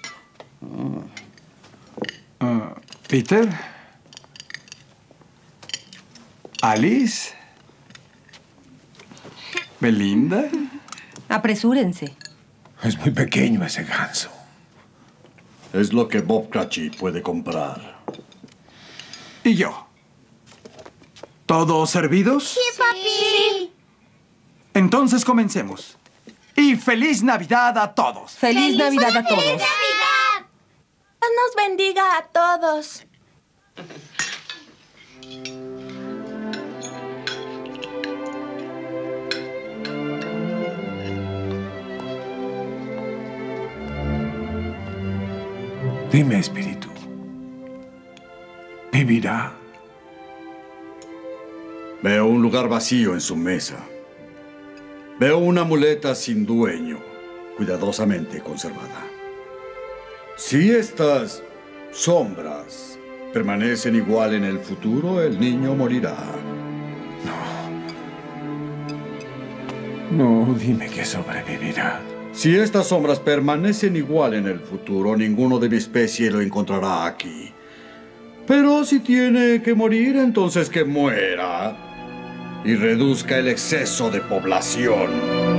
Peter. Alice. Belinda.
Apresúrense.
Es muy pequeño ese ganso.
Es lo que Bob Cratchit puede comprar.
¿Y yo? ¿Todos servidos?
Sí, papi. Sí.
Entonces comencemos. Y ¡feliz Navidad a todos!
¡Feliz Navidad a todos!
¡Feliz Navidad!
Dios nos bendiga a todos.
Dime, espíritu. ¿Vivirá?
Veo un lugar vacío en su mesa. Veo una muleta sin dueño, cuidadosamente conservada. Si estas sombras permanecen igual en el futuro, el niño morirá.
No, dime que sobrevivirá.
Si estas sombras permanecen igual en el futuro, ninguno de mi especie lo encontrará aquí. Pero si tiene que morir, entonces que muera y reduzca el exceso de población.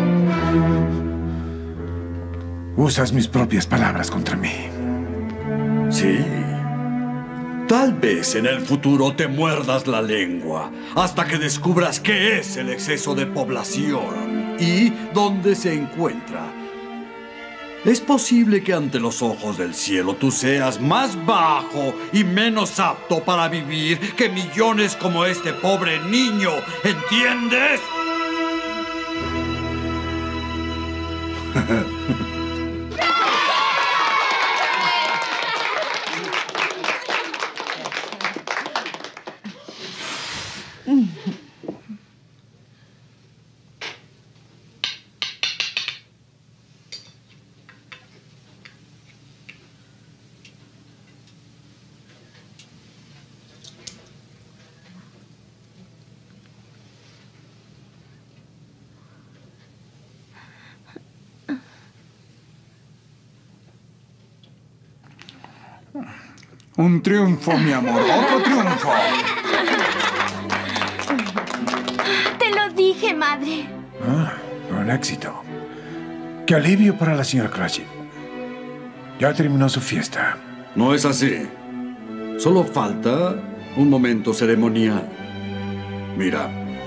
Usas mis propias palabras contra mí.
Sí. Tal vez en el futuro te muerdas la lengua hasta que descubras qué es el exceso de población y dónde se encuentra. Es posible que ante los ojos del cielo tú seas más bajo y menos apto para vivir que millones como este pobre niño, ¿entiendes?
Un triunfo, mi amor. Otro triunfo.
Te lo dije, madre.
Un éxito. Qué alivio para la señora Cratchit. Ya terminó su fiesta.
No es así. Solo falta un momento ceremonial. Mira.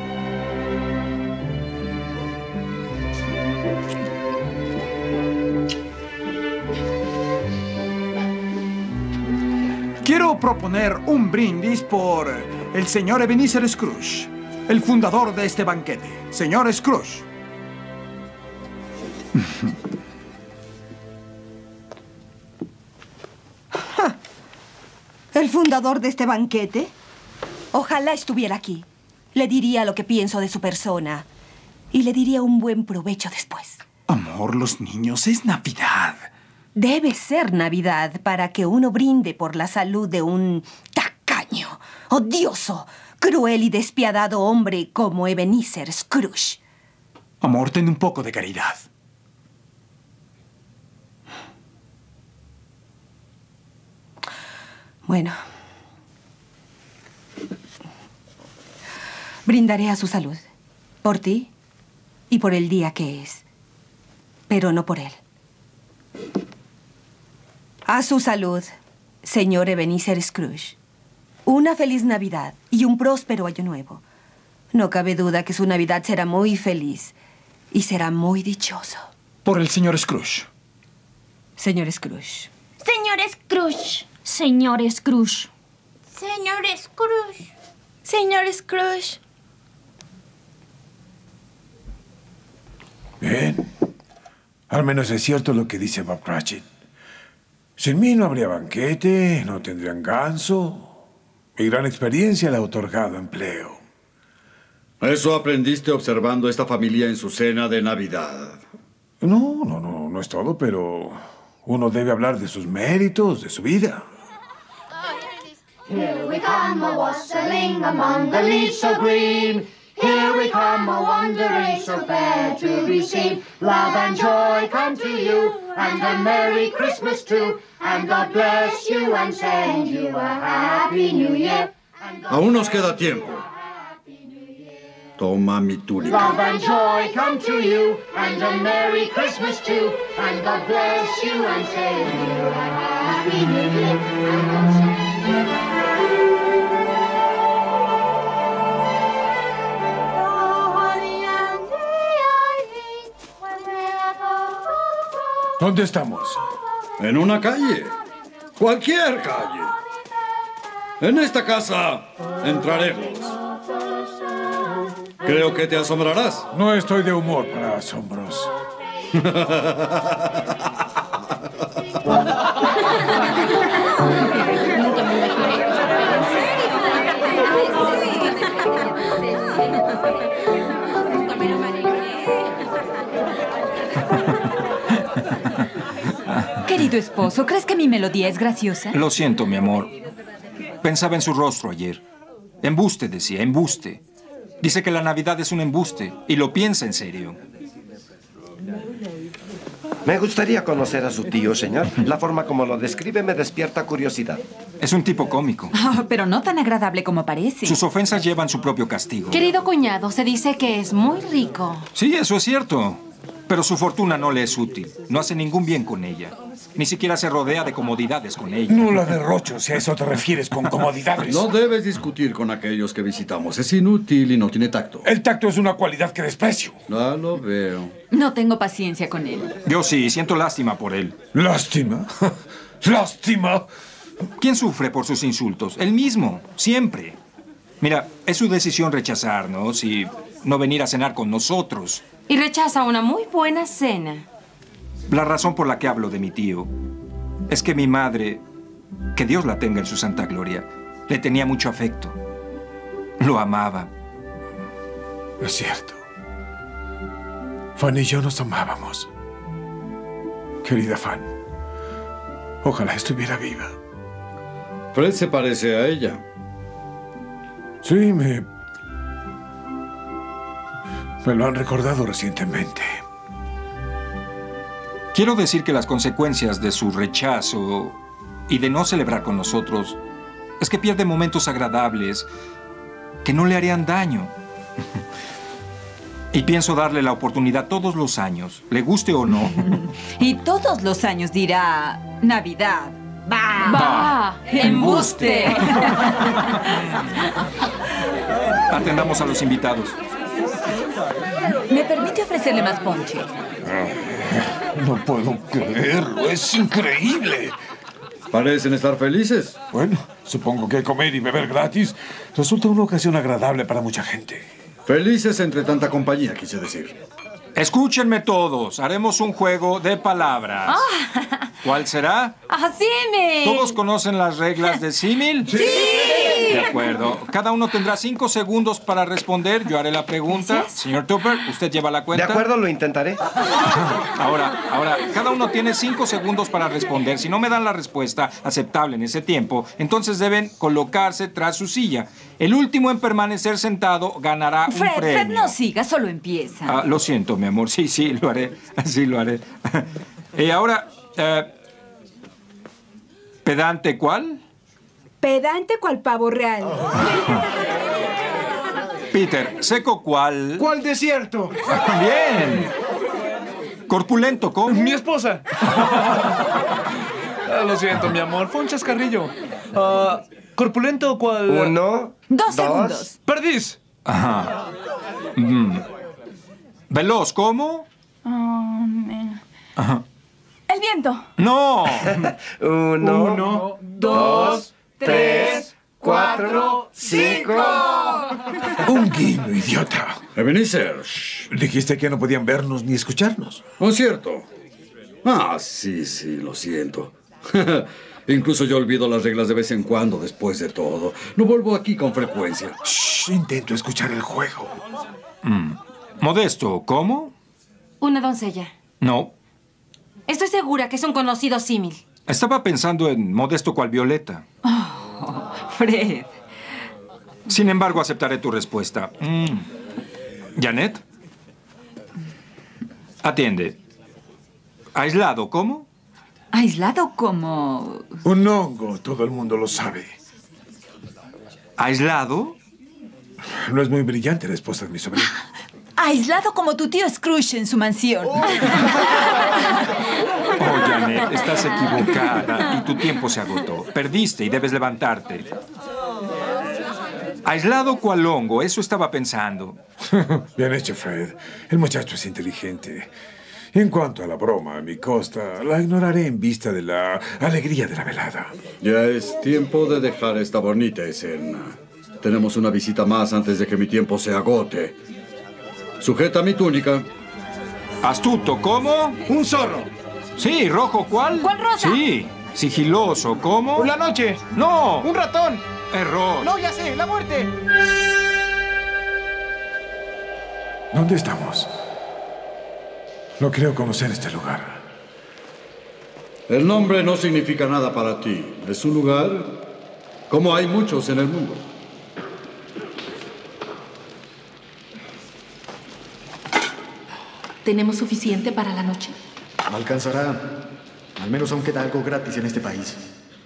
Quiero proponer un brindis por el señor Ebenezer Scrooge, el fundador de este banquete. Señor Scrooge.
¿El fundador de este banquete? Ojalá estuviera aquí. Le diría lo que pienso de su persona. Y le diría un buen provecho después.
Amor, los niños, es Navidad.
Debe ser Navidad para que uno brinde por la salud de un tacaño, odioso, cruel y despiadado hombre como Ebenezer Scrooge.
Amor, ten un poco de caridad.
Bueno. Brindaré a su salud. Por ti y por el día que es. Pero no por él. A su salud, señor Ebenezer Scrooge. Una feliz Navidad y un próspero Año Nuevo. No cabe duda que su Navidad será muy feliz y será muy dichoso.
Por el señor Scrooge.
Señor Scrooge.
Señor Scrooge.
Señor Scrooge.
Señor Scrooge.
Señor Scrooge.
Bien. Al menos es cierto lo que dice Bob Cratchit. Sin mí no habría banquete, no tendrían ganso. Mi gran experiencia le ha otorgado empleo.
Eso aprendiste observando a esta familia en su cena de Navidad.
No es todo, pero uno debe hablar de sus méritos, de su vida.
Here we come a-wassailing among the leaves so green. Here we come a-wandering so fair to be seen. Love and joy come to you, and a Merry Christmas too. And God bless you and send you a Happy New Year.
Aún nos queda tiempo. Toma mi túnica.
Love and joy come to you, and a Merry Christmas too. And God bless you and send you a Happy New Year.
¿Dónde estamos?
En una calle. Cualquier calle. En esta casa entraremos. Creo que te asombrarás.
No estoy de humor para asombros.
Querido esposo, ¿crees que mi melodía es graciosa?
Lo siento, mi amor. Pensaba en su rostro ayer. Embuste, decía, embuste. Dice que la Navidad es un embuste y lo piensa en serio.
Me gustaría conocer a su tío, señor. La forma como lo describe me despierta curiosidad.
Es un tipo cómico.
Oh, pero no tan agradable como parece.
Sus ofensas llevan su propio castigo.
Querido cuñado, se dice que es muy rico.
Sí, eso es cierto. Pero su fortuna no le es útil. No hace ningún bien con ella. Ni siquiera se rodea de comodidades con ella.
No la derrocho, si a eso te refieres con comodidades.
No debes discutir con aquellos que visitamos. Es inútil y no tiene tacto.
El tacto es una cualidad que desprecio.
Ya lo veo.
No tengo paciencia con él.
Yo sí, siento lástima por él.
¿Lástima? ¿Lástima?
¿Quién sufre por sus insultos? Él mismo, siempre. Mira, es su decisión rechazarnos y no venir a cenar con nosotros.
Y rechaza una muy buena cena.
La razón por la que hablo de mi tío es que mi madre, que Dios la tenga en su santa gloria, le tenía mucho afecto. Lo amaba.
Es cierto. Fan y yo nos amábamos. Querida Fan, ojalá estuviera viva.
Fred se parece a ella.
Sí, me lo han recordado recientemente.
Quiero decir que las consecuencias de su rechazo y de no celebrar con nosotros es que pierde momentos agradables que no le harían daño. Y pienso darle la oportunidad todos los años, le guste o no.
Y todos los años dirá Navidad. ¡Bah!
¡Bah! ¡Embuste!
Atendamos a los invitados.
¿Me permite ofrecerle más ponche?
No puedo creerlo, es increíble.
Parecen estar felices.
Bueno, supongo que comer y beber gratis resulta una ocasión agradable para mucha gente.
Felices entre tanta compañía, quise decir.
Escúchenme todos. Haremos un juego de palabras. ¿Cuál será?
¡Símil!
¿Todos conocen las reglas de símil?
¡Sí!
De acuerdo. Cada uno tendrá 5 segundos para responder. Yo haré la pregunta.
Gracias.
Señor Tupper, usted lleva la cuenta.
De acuerdo, lo intentaré.
Ahora, cada uno tiene 5 segundos para responder. Si no me dan la respuesta aceptable en ese tiempo, entonces deben colocarse tras su silla. El último en permanecer sentado ganará un premio.
Fred, no siga, solo empieza.
Lo siento, mi amor. Sí, lo haré. Así lo haré. Y ahora, ¿pedante cuál?
Pedante cual pavo real.
Peter, ¿seco cuál?
¿Cuál desierto?
Bien. ¿Corpulento cómo?
Mi esposa. Lo siento, mi amor. Fue un chascarrillo. ¿Corpulento cuál?
1,
2 segundos.
Perdiz.
Ajá. ¿Veloz cómo? Ajá.
El viento.
¡No!
1, 2, 3, 4, 5.
Un guiño, idiota.
Ebenezer.
Dijiste que no podían vernos ni escucharnos.
¿No es cierto? Sí, lo siento. Incluso yo olvido las reglas de vez en cuando, después de todo. No vuelvo aquí con frecuencia.
Intento escuchar el juego.
Modesto, ¿cómo?
Una doncella.
No.
Estoy segura que es un conocido símil.
Estaba pensando en Modesto cual Violeta.
Fred.
Sin embargo, aceptaré tu respuesta. ¿Janet? Atiende. ¿Aislado cómo?
Aislado como...
Un hongo, todo el mundo lo sabe.
¿Aislado?
No es muy brillante la esposa de mi sobrino.
Aislado como tu tío Scrooge en su mansión.
Janet, estás equivocada y tu tiempo se agotó. Perdiste y debes levantarte. Aislado cual hongo, eso estaba pensando.
Bien hecho, Fred. El muchacho es inteligente. En cuanto a la broma a mi costa, la ignoraré en vista de la alegría de la velada.
Ya es tiempo de dejar esta bonita escena. Tenemos una visita más antes de que mi tiempo se agote. Sujeta mi túnica.
Astuto, ¿cómo?
Un zorro.
Sí, rojo, ¿cuál?
¿Cuál rosa?
Sí. Sigiloso, ¿cómo?
La noche.
No.
Un ratón.
Error.
No, ya sé, la muerte.
¿Dónde estamos? No creo conocer este lugar.
El nombre no significa nada para ti. Es un lugar como hay muchos en el mundo.
¿Tenemos suficiente para la noche?
Alcanzará. Al menos aún queda algo gratis en este país.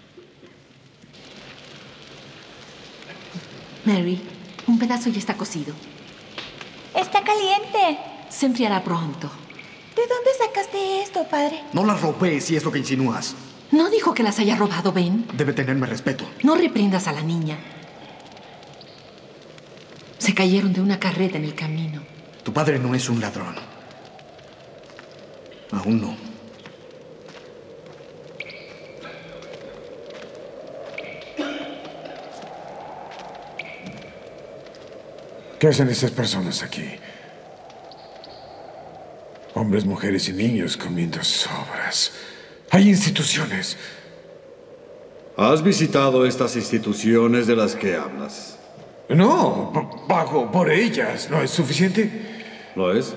Mary, un pedazo ya está cocido.
Está caliente.
Se enfriará pronto.
¿De dónde sacaste esto, padre?
No las robé, si es lo que insinúas.
¿No dijo que las haya robado, Ben?
Debe tenerme respeto.
No reprendas a la niña. Se cayeron de una carreta en el camino.
Tu padre no es un ladrón. Aún no.
¿Qué hacen esas personas aquí? Hombres, mujeres y niños comiendo sobras. Hay instituciones.
¿Has visitado estas instituciones de las que hablas?
No, pago por ellas. ¿No es suficiente?
¿Lo es?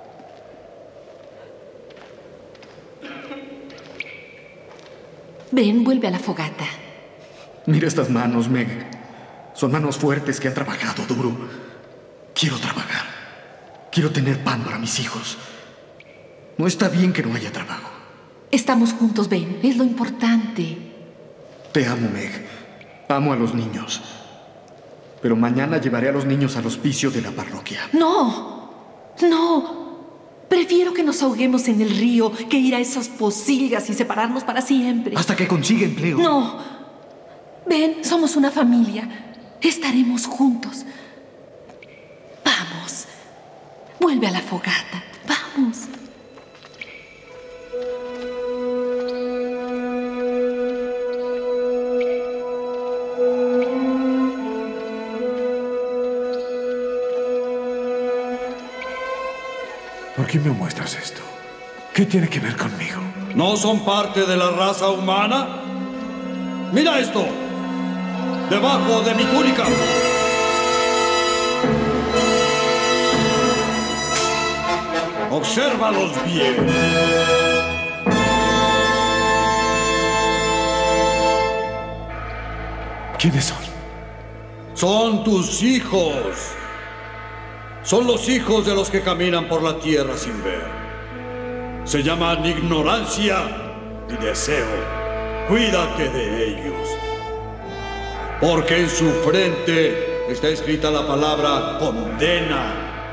Ben, vuelve a la fogata.
Mira estas manos, Meg. Son manos fuertes que han trabajado duro. Quiero trabajar. Quiero tener pan para mis hijos. No está bien que no haya trabajo.
Estamos juntos, Ben. Es lo importante.
Te amo, Meg. Amo a los niños. Pero mañana llevaré a los niños al hospicio de la parroquia.
¡No! ¡No! Prefiero que nos ahoguemos en el río que ir a esas pocilgas y separarnos para siempre.
Hasta que consiga empleo.
¡No! Ben, somos una familia. Estaremos juntos. Vamos. Vuelve a la fogata. Vamos.
¿Por qué me muestras esto? ¿Qué tiene que ver conmigo?
¿No son parte de la raza humana? ¡Mira esto! ¡Debajo de mi túnica! ¡Obsérvalos bien!
¿Quiénes son?
Son tus hijos. Son los hijos de los que caminan por la tierra sin ver. Se llaman ignorancia y deseo. Cuídate de ellos. Porque en su frente está escrita la palabra condena.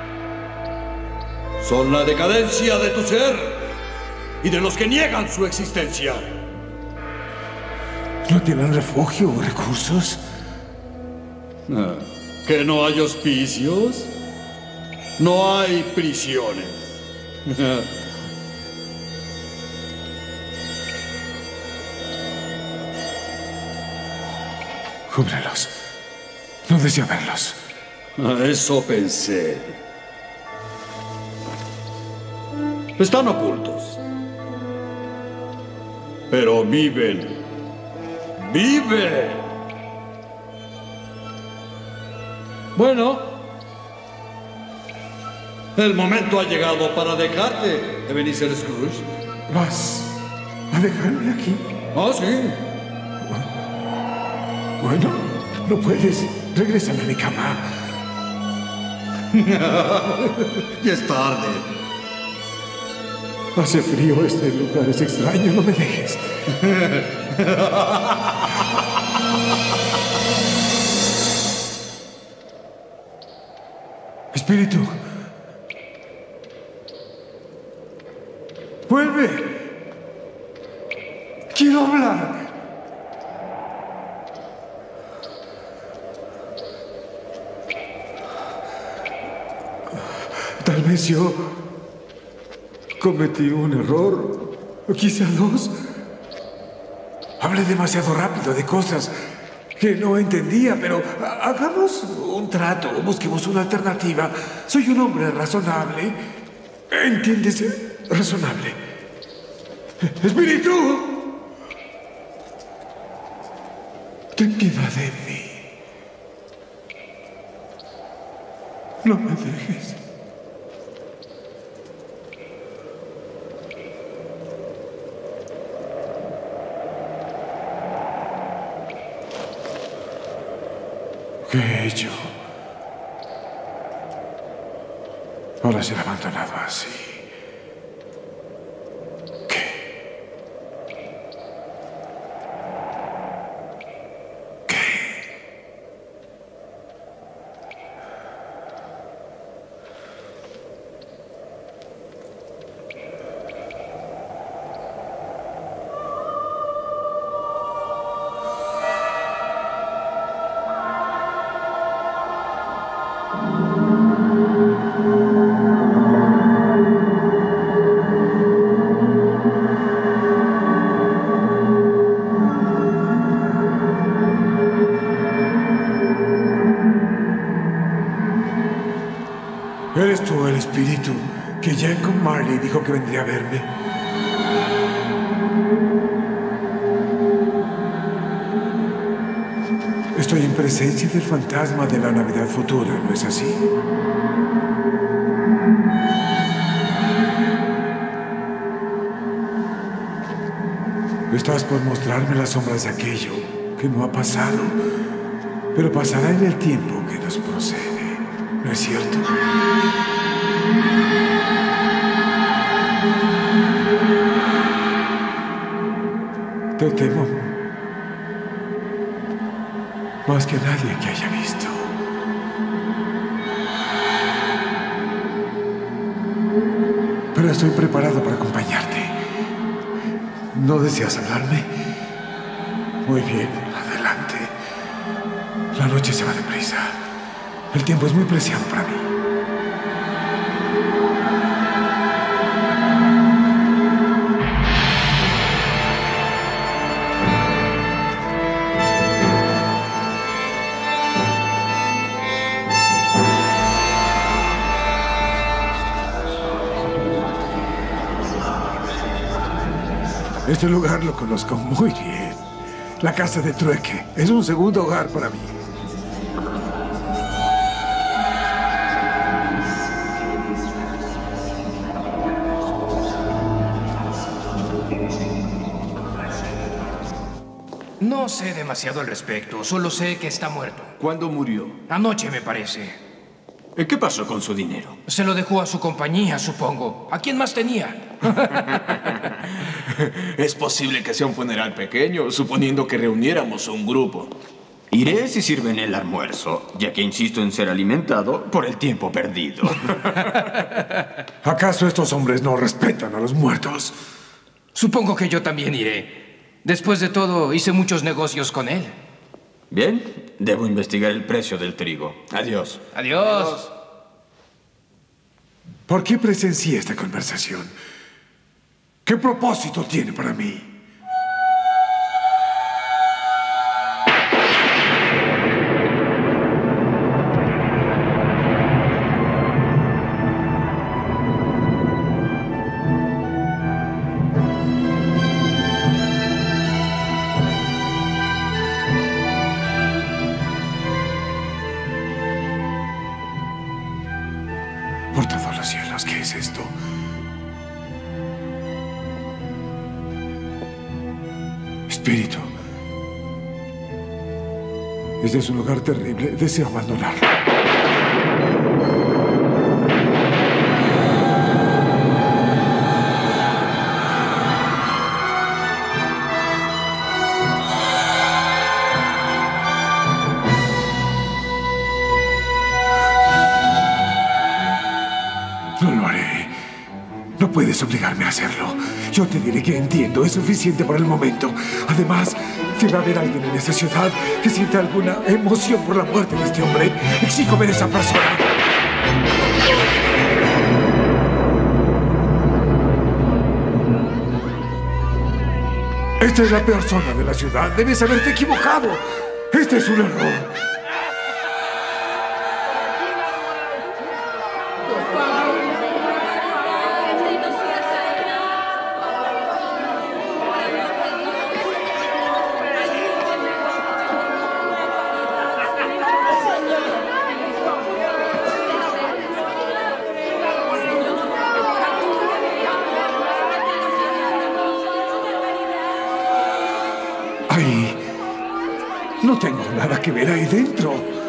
Son la decadencia de tu ser y de los que niegan su existencia.
¿No tienen refugio o recursos?
¿Que no hay hospicios? No hay prisiones.
Cúbrelos. No deseo verlos.
A eso pensé. Están ocultos. Pero viven. ¡Viven! Bueno, el momento ha llegado para dejarte, Ebenezer Scrooge.
¿Vas a dejarme aquí?
Ah, sí.
Bueno, no puedes. Regrésame a mi cama.
Ya es tarde.
Hace frío, este lugar es extraño, no me dejes. Espíritu. Vuelve. Quiero hablar. Tal vez yo cometí un error, o quizá dos. Hablé demasiado rápido de cosas que no entendía, pero hagamos un trato, busquemos una alternativa. Soy un hombre razonable. ¿Entiendes? Razonable. ¡Espíritu! Ten piedad de mí. No me dejes. ¿Qué he hecho? Para ser abandonado así. ¿Eres tú el espíritu que Jacob Marley dijo que vendría a verme? Estoy en presencia del fantasma de la Navidad futura, ¿no es así? Estás por mostrarme las sombras de aquello que no ha pasado, pero pasará en el tiempo que nos procede. ¿No es cierto? Te temo. Más que nadie que haya visto. Pero estoy preparado para acompañarte. ¿No deseas hablarme? Muy bien, adelante. La noche se va deprisa. El tiempo es muy preciado para mí. Este lugar lo conozco muy bien. La casa de trueque es un segundo hogar para mí.
No sé demasiado al respecto, solo sé que está muerto.
¿Cuándo murió?
Anoche, me parece.
¿Y qué pasó con su dinero?
Se lo dejó a su compañía, supongo. ¿A quién más tenía?
Es posible que sea un funeral pequeño, suponiendo que reuniéramos un grupo.
Iré si sirven el almuerzo, ya que insisto en ser alimentado por el tiempo perdido.
¿Acaso estos hombres no respetan a los muertos?
Supongo que yo también iré. Después de todo, hice muchos negocios con él.
Bien, debo investigar el precio del trigo. Adiós.
Adiós.
¿Por qué presencié esta conversación? ¿Qué propósito tiene para mí? Por todos los cielos, ¿qué es esto? Espíritu. Este es un lugar terrible. Deseo abandonarlo. No lo haré. No puedes obligarme a hacerlo. Yo te diré que entiendo. Es suficiente por el momento. Además, si va a haber alguien en esta ciudad que sienta alguna emoción por la muerte de este hombre, exijo ver a esa persona. Esta es la peor zona de la ciudad. Debes haberte equivocado. Este es un error. Ahí. No tengo nada que ver ahí dentro.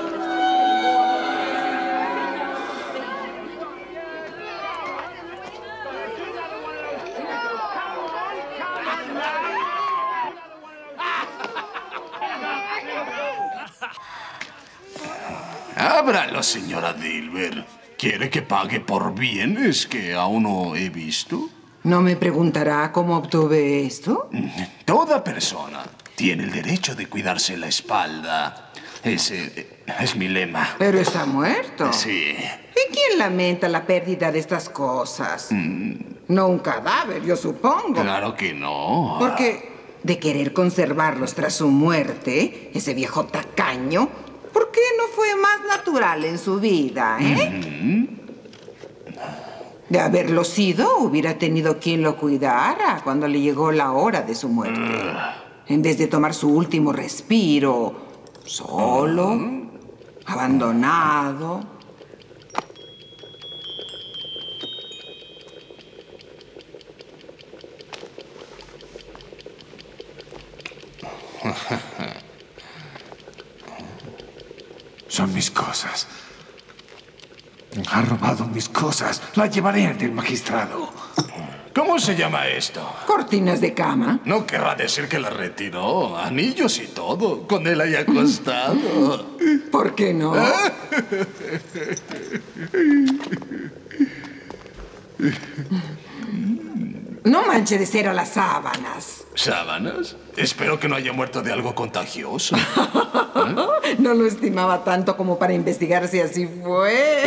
Ábralo, señora Dilber. ¿Quiere que pague por bienes que aún no he visto?
¿No me preguntará cómo obtuve esto?
Toda persona tiene el derecho de cuidarse la espalda. Ese es mi lema.
Pero está muerto.
Sí.
¿Y quién lamenta la pérdida de estas cosas? No un cadáver, yo supongo.
Claro que no.
Porque de querer conservarlos tras su muerte, ese viejo tacaño, ¿por qué no fue más natural en su vida, De haberlo sido, hubiera tenido quien lo cuidara cuando le llegó la hora de su muerte. En vez de tomar su último respiro, solo, abandonado.
Son mis cosas. Ha robado mis cosas. La llevaré ante el magistrado.
¿Cómo se llama esto?
Cortinas de cama.
No querrá decir que la retiró. Anillos y todo. Con él ahí acostado.
¿Por qué no? No manche de cera las sábanas.
¿Sábanas? Espero que no haya muerto de algo contagioso.
No lo estimaba tanto como para investigar si así fue.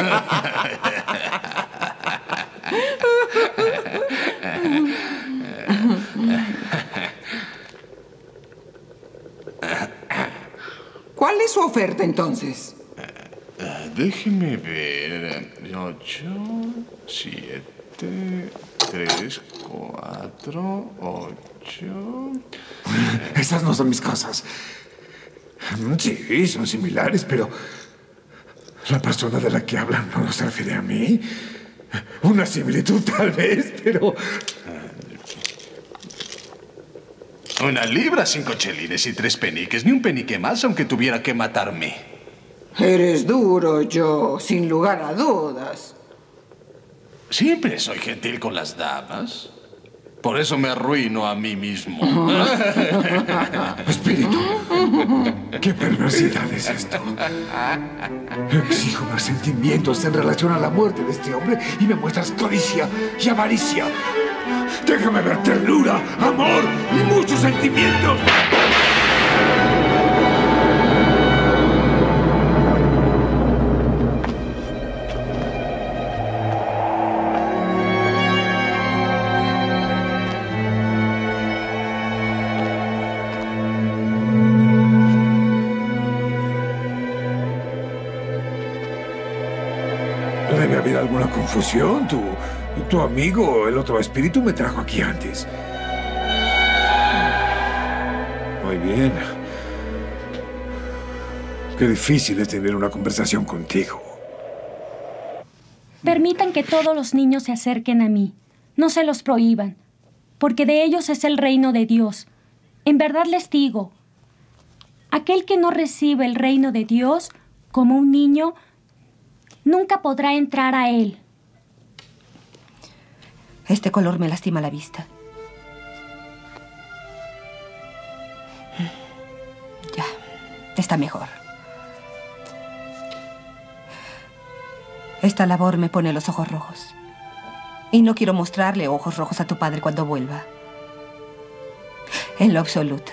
¿Cuál es su oferta entonces?
Déjeme ver. 8, 7... 3, 4, 8...
Esas no son mis cosas. Sí, son similares, pero la persona de la que hablan no se refiere a mí. Una similitud tal vez, pero...
1 libra, 5 chelines y 3 peniques. Ni un penique más, aunque tuviera que matarme.
Eres duro, Joe, sin lugar a dudas.
Siempre soy gentil con las damas. Por eso me arruino a mí mismo.
Espíritu, ¿qué perversidad es esto? Exijo más sentimientos en relación a la muerte de este hombre y me muestras codicia y avaricia. Déjame ver ternura, amor y mucho sentimiento. Debe haber alguna confusión. Tu amigo, el otro espíritu, me trajo aquí antes. Muy bien. Qué difícil es tener una conversación contigo.
Permitan que todos los niños se acerquen a mí. No se los prohíban, porque de ellos es el reino de Dios. En verdad les digo, aquel que no recibe el reino de Dios como un niño, nunca podrá entrar a él.
Este color me lastima la vista. Ya, está mejor. Esta labor me pone los ojos rojos. Y no quiero mostrarle ojos rojos a tu padre cuando vuelva. En lo absoluto.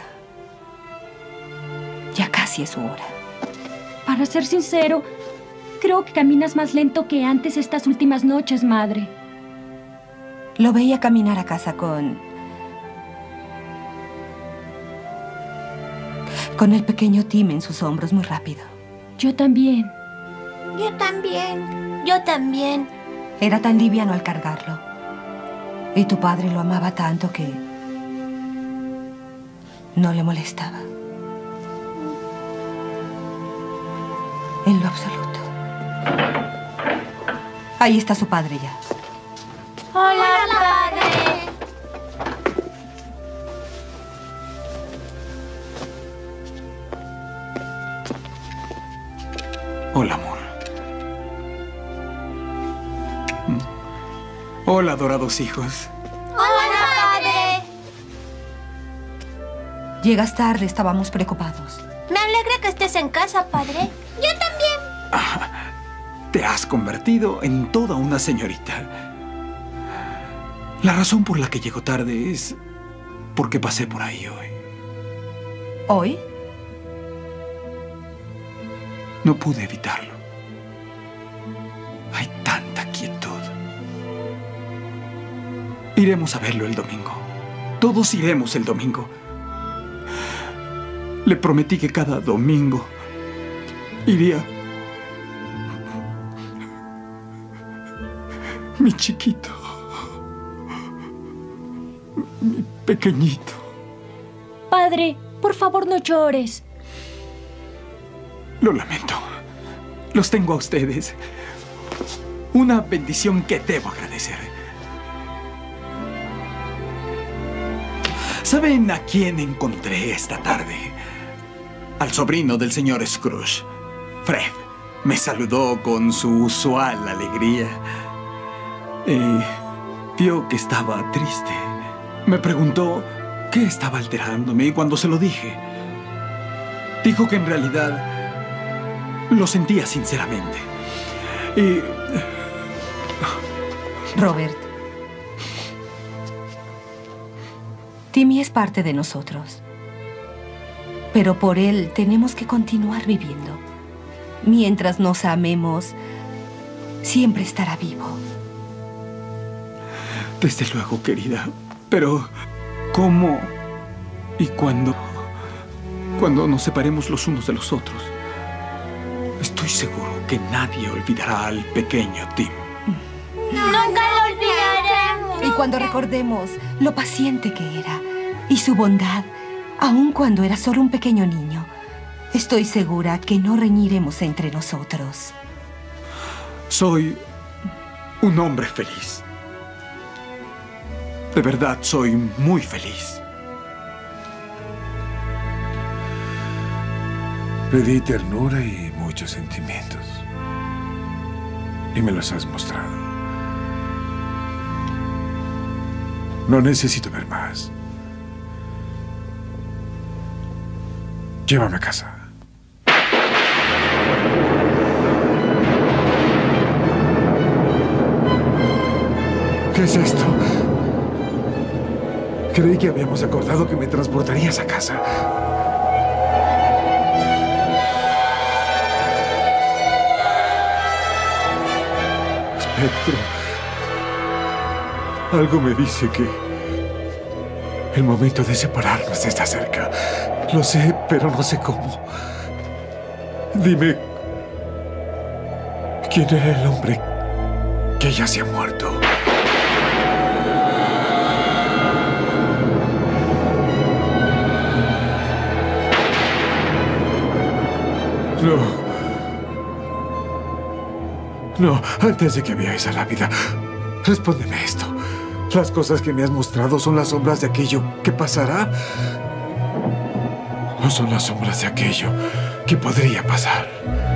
Ya casi es su hora.
Para ser sincero, creo que caminas más lento que antes estas últimas noches, madre.
Lo veía caminar a casa con el pequeño Tim en sus hombros muy rápido.
Yo también.
Yo también. Yo también.
Era tan liviano al cargarlo. Y tu padre lo amaba tanto que no le molestaba. En lo absoluto. Ahí está su padre ya.
Hola, padre.
Hola, amor. Hola, adorados hijos.
Hola, padre.
Llegas tarde, estábamos preocupados.
Me alegra que estés en casa, padre. Yo también.
Te has convertido en toda una señorita. La razón por la que llego tarde es porque pasé por ahí hoy.
¿Hoy?
No pude evitarlo. Hay tanta quietud. Iremos a verlo el domingo. Todos iremos el domingo. Le prometí que cada domingo iría. Mi chiquito. Mi pequeñito.
Padre, por favor no llores.
Lo lamento. Los tengo a ustedes. Una bendición que debo agradecer. ¿Saben a quién encontré esta tarde? Al sobrino del señor Scrooge, Fred. Me saludó con su usual alegría. Vio que estaba triste. Me preguntó qué estaba alterándome y cuando se lo dije, dijo que en realidad lo sentía sinceramente. Y...
Robert, Timmy es parte de nosotros. Pero por él tenemos que continuar viviendo. Mientras nos amemos, siempre estará vivo.
Desde luego, querida. Pero, ¿cómo y cuándo? Cuando nos separemos los unos de los otros. Estoy seguro que nadie olvidará al pequeño Tim.
Nunca lo olvidaremos.
¿Y cuando recordemos lo paciente que era y su bondad, aun cuando era solo un pequeño niño, estoy segura que no reñiremos entre nosotros.
Soy un hombre feliz. De verdad, soy muy feliz.
Pedí ternura y muchos sentimientos. Y me los has mostrado. No necesito ver más. Llévame a casa. ¿Qué es esto? Creí que habíamos acordado que me transportarías a casa. Espectro. Algo me dice que el momento de separarnos está cerca. Lo sé, pero no sé cómo. Dime, ¿quién era el hombre que ya se ha muerto? No, antes de que veáis a la vida, respóndeme esto. ¿Las cosas que me has mostrado son las sombras de aquello que pasará? ¿O son las sombras de aquello que podría pasar?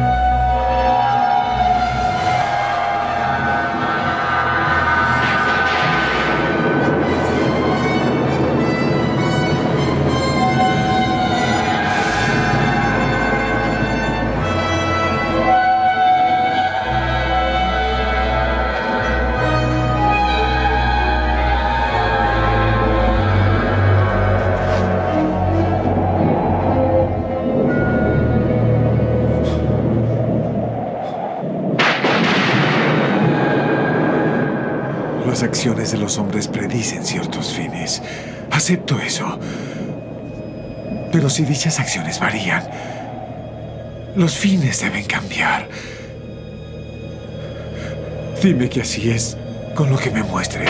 Las acciones de los hombres predicen ciertos fines. Acepto eso. Pero si dichas acciones varían, los fines deben cambiar. Dime que así es con lo que me muestres.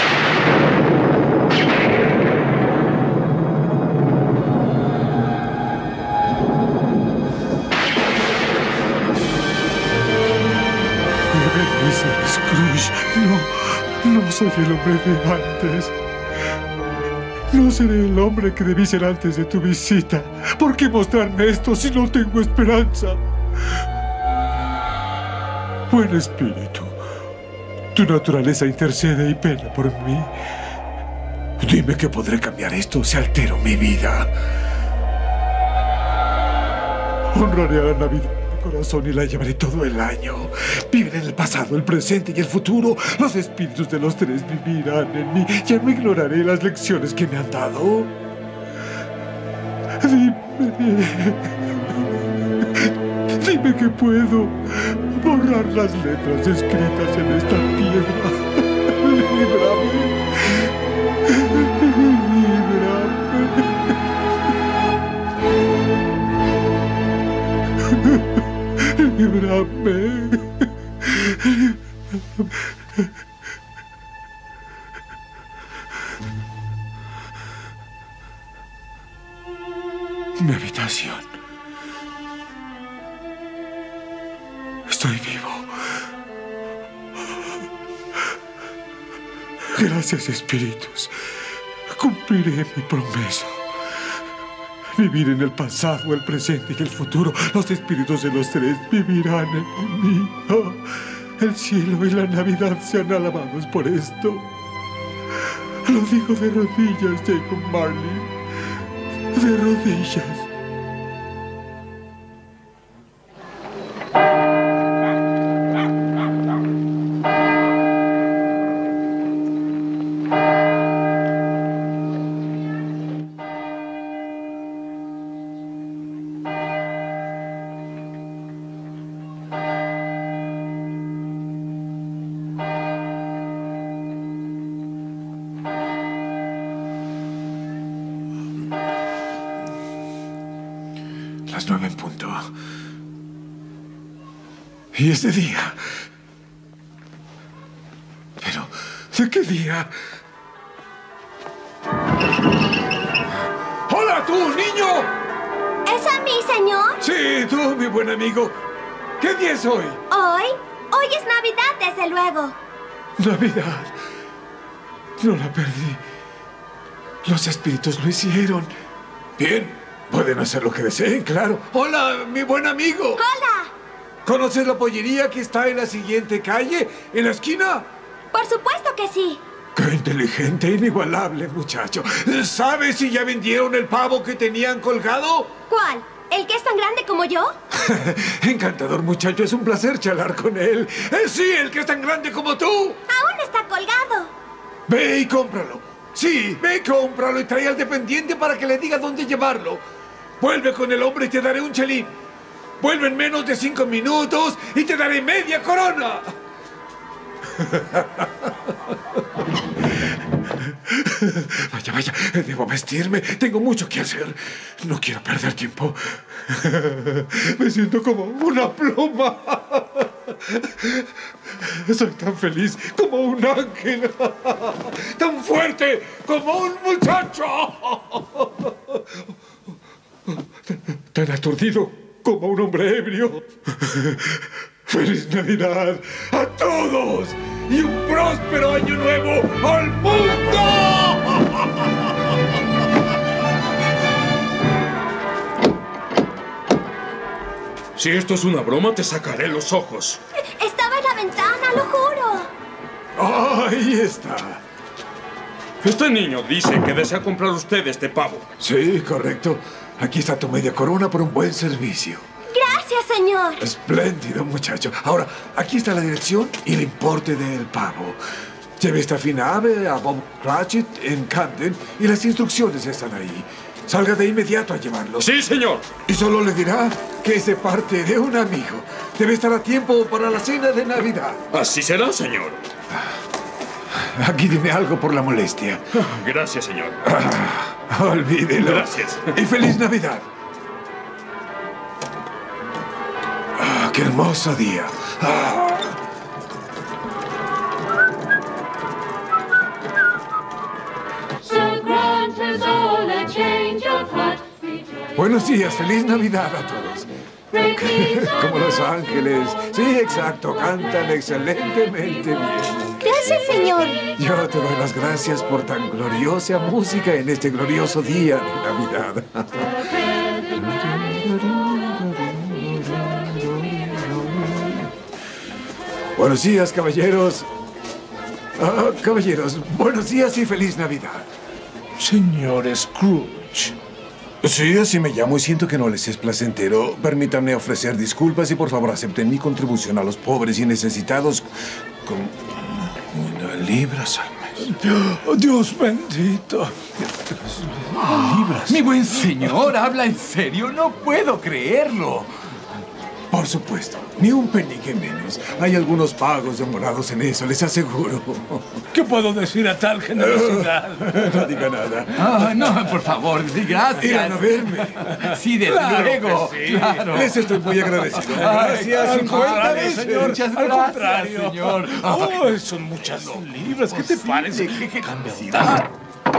Ebenezer Scrooge, no soy el hombre de antes. No seré el hombre que debí ser antes de tu visita. ¿Por qué mostrarme esto si no tengo esperanza? Buen espíritu, tu naturaleza intercede y pena por mí. Dime que podré cambiar esto si altero mi vida. Honraré a la Navidad de corazón y la llevaré todo el año. Viven en el pasado, el presente y el futuro. Los espíritus de los tres vivirán en mí. Ya no ignoraré las lecciones que me han dado. Dime que puedo borrar las letras escritas en esta piedra. Líbrame. Líbrame. Mi habitación. Estoy vivo. Gracias, espíritus. Cumpliré mi promesa. Vivir en el pasado, el presente y el futuro. Los espíritus de los tres vivirán en mí. Oh, el cielo y la Navidad sean alabados por esto. Lo digo de rodillas, Jacob Marley. De rodillas. Las 9 en punto. Y es de día. Pero, ¿de qué día? ¡Hola, tú, niño!
¿Es a mí, señor?
Sí, tú, mi buen amigo. ¿Qué día es hoy?
Hoy es Navidad, desde luego.
Navidad. No la perdí. Los espíritus lo hicieron. Bien, pueden hacer lo que deseen, claro. Hola, mi buen amigo.
Hola.
¿Conoces la pollería que está en la siguiente calle, en la esquina?
Por supuesto que sí.
¡Qué inteligente, inigualable, muchacho! ¿Sabes si ya vendieron el pavo que tenían colgado?
¿Cuál? ¿El que es tan grande como yo?
Encantador, muchacho. Es un placer charlar con él. Sí, el que es tan grande como tú.
Aún está colgado.
Ve y cómpralo. Sí, ve y cómpralo y trae al dependiente para que le diga dónde llevarlo. Vuelve con el hombre y te daré un chelín. Vuelve en menos de 5 minutos y te daré media corona. Vaya, vaya, debo vestirme. Tengo mucho que hacer. No quiero perder tiempo. Me siento como una pluma. Soy tan feliz como un ángel. Tan fuerte como un muchacho. Tan aturdido como un hombre ebrio. ¡Feliz Navidad a todos! ¡Y un próspero año nuevo al mundo!
Si esto es una broma, te sacaré los ojos.
Estaba en la ventana, lo juro.
¡Ahí está!
Este niño dice que desea comprar usted este pavo.
Sí, correcto. Aquí está tu media corona por un buen servicio.
Gracias, señor.
Espléndido, muchacho. Ahora, aquí está la dirección y el importe del pavo. Lleve esta fina ave a Bob Cratchit en Camden y las instrucciones están ahí. Salga de inmediato a llevarlo.
Sí, señor.
Y solo le dirá que es de parte de un amigo. Debe estar a tiempo para la cena de Navidad.
Así será, señor.
Aquí dime algo por la molestia.
Gracias, señor.
Olvídelo.
Gracias.
Y feliz Navidad. ¡Qué hermoso día! Buenos días, feliz Navidad a todos. Como los ángeles. Sí, exacto, cantan excelentemente bien.
Gracias, señor.
Yo te doy las gracias por tan gloriosa música en este glorioso día de Navidad. Buenos días, caballeros. Caballeros, buenos días y feliz Navidad.
Señor Scrooge.
Sí, así me llamo y siento que no les es placentero. Permítanme ofrecer disculpas y por favor acepten mi contribución a los pobres y necesitados con 1 libra al mes.
Oh, Dios bendito. Libras.
Mi buen señor, ¿habla en serio? No puedo creerlo.
Por supuesto, ni un penique menos. Hay algunos pagos demorados en eso, les aseguro.
¿Qué puedo decir a tal generosidad?
No diga nada.
No, por favor, gracias.
Irán a verme.
Sí, desde luego.
Sí.
Claro.
Les estoy muy agradecido. Gracias,
Al
50
contrario,
veces.
señor.
Muchas
Al
gracias,
contrario.
señor.
Oh, son muchas libras. ¿Qué te parece?
¿Qué
Cambia.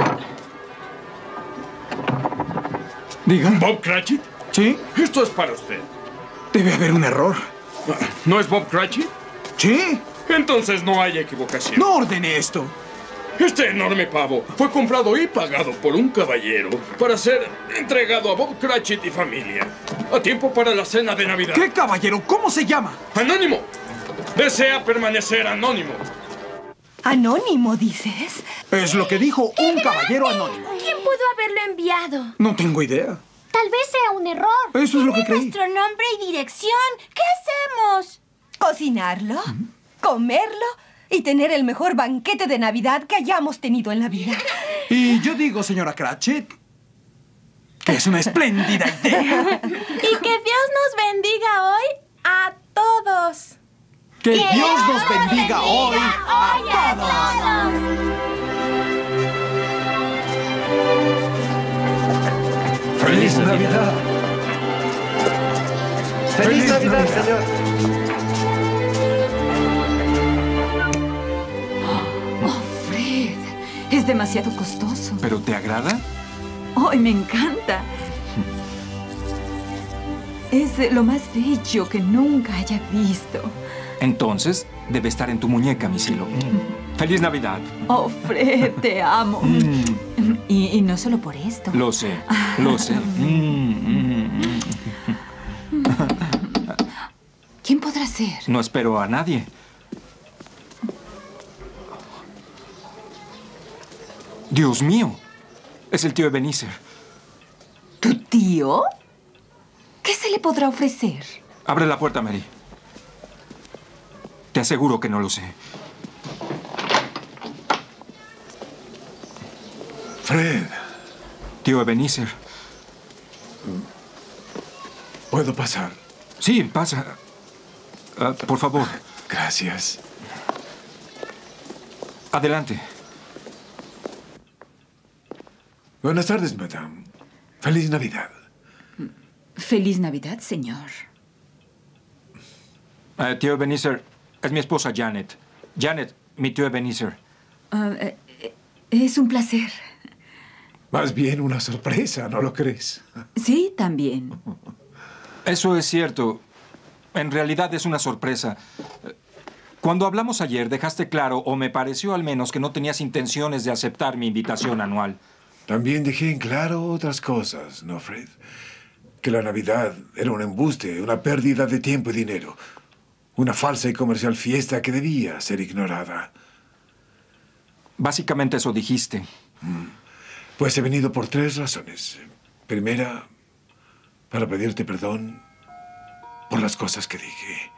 Diga. ¿Bob Cratchit?
¿Sí?
Esto es para usted.
Debe haber un error.
¿No es Bob Cratchit?
¿Sí?
Entonces no hay equivocación.
No ordene esto.
Este enorme pavo fue comprado y pagado por un caballero para ser entregado a Bob Cratchit y familia. A tiempo para la cena de Navidad.
¿Qué caballero? ¿Cómo se llama?
Anónimo. Desea permanecer anónimo.
¿Anónimo, dices?
Es lo que dijo un caballero anónimo.
¿Quién pudo haberlo enviado?
No tengo idea.
Tal vez sea un error.
Eso es lo que
Tiene
creí.
nuestro nombre y dirección. ¿Qué hacemos?
¿Cocinarlo? ¿Comerlo? Y tener el mejor banquete de Navidad que hayamos tenido en la vida.
Y yo digo, señora Cratchit, que es una espléndida idea.
Y que Dios nos bendiga hoy a todos.
Que Dios nos bendiga hoy a todos.
¡Feliz Navidad! ¡Feliz Navidad, señor!
Oh, Fred. Es
demasiado costoso.
¿Pero te agrada?
¡Ay, me encanta! Es lo más bello que nunca haya visto.
Entonces, debe estar en tu muñeca, mi cielo. ¡Feliz Navidad!
Oh, Fred, te amo. Y no solo por esto.
Lo sé, lo sé.
¿Quién podrá ser?
No espero a nadie. Dios mío, es el tío Ebenezer.
¿Tu tío? ¿Qué se le podrá ofrecer?
Abre la puerta, Mary. Te aseguro que no lo sé.
Fred.
Tío Ebenezer.
¿Puedo pasar?
Sí, pasa. Por favor.
Gracias.
Adelante.
Buenas tardes, madame. Feliz Navidad.
Feliz Navidad, señor.
Tío Ebenezer, es mi esposa Janet. Janet, mi tío Ebenezer.
Es un placer.
Más bien una sorpresa, ¿no lo crees?
Sí, también.
Eso es cierto. En realidad es una sorpresa. Cuando hablamos ayer, dejaste claro, o me pareció al menos, que no tenías intenciones de aceptar mi invitación anual.
También dejé en claro otras cosas, ¿no, Fred? Que la Navidad era un embuste, una pérdida de tiempo y dinero. Una falsa y comercial fiesta que debía ser ignorada.
Básicamente eso dijiste.
Pues he venido por 3 razones. Primera, para pedirte perdón por las cosas que dije.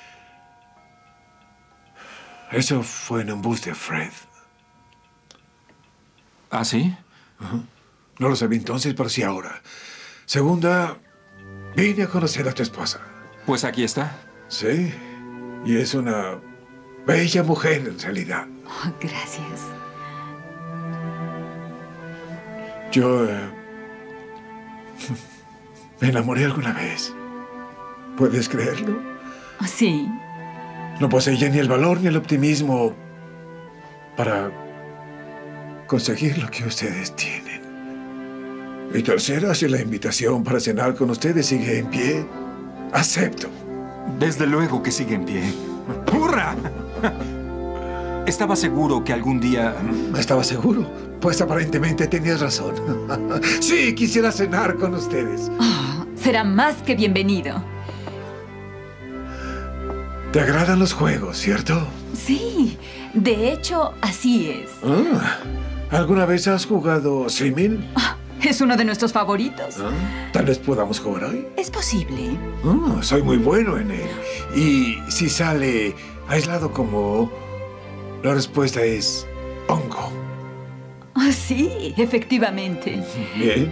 Eso fue un embuste, Fred.
¿Ah, sí?
No lo sabía entonces, pero sí ahora. Segunda, vine a conocer a tu esposa.
Pues aquí está.
Sí, y es una bella mujer en realidad.
Oh, gracias.
Yo me enamoré alguna vez. ¿Puedes creerlo?
Sí.
No poseía ni el valor ni el optimismo para conseguir lo que ustedes tienen. Y tercera, si la invitación para cenar con ustedes sigue en pie, acepto.
Desde luego que sigue en pie. ¡Hurra! Estaba seguro que algún día...
¿Estaba seguro? Pues aparentemente tenías razón. Sí, quisiera cenar con ustedes.
Oh, será más que bienvenido.
¿Te agradan los juegos, cierto?
Sí, de hecho, así es.
¿Alguna vez has jugado Swimming?
Es uno de nuestros favoritos.
¿Tal vez podamos jugar hoy?
Es posible.
Soy muy bueno en él. Y si sale aislado como... La respuesta es hongo.
Sí, efectivamente.
Bien.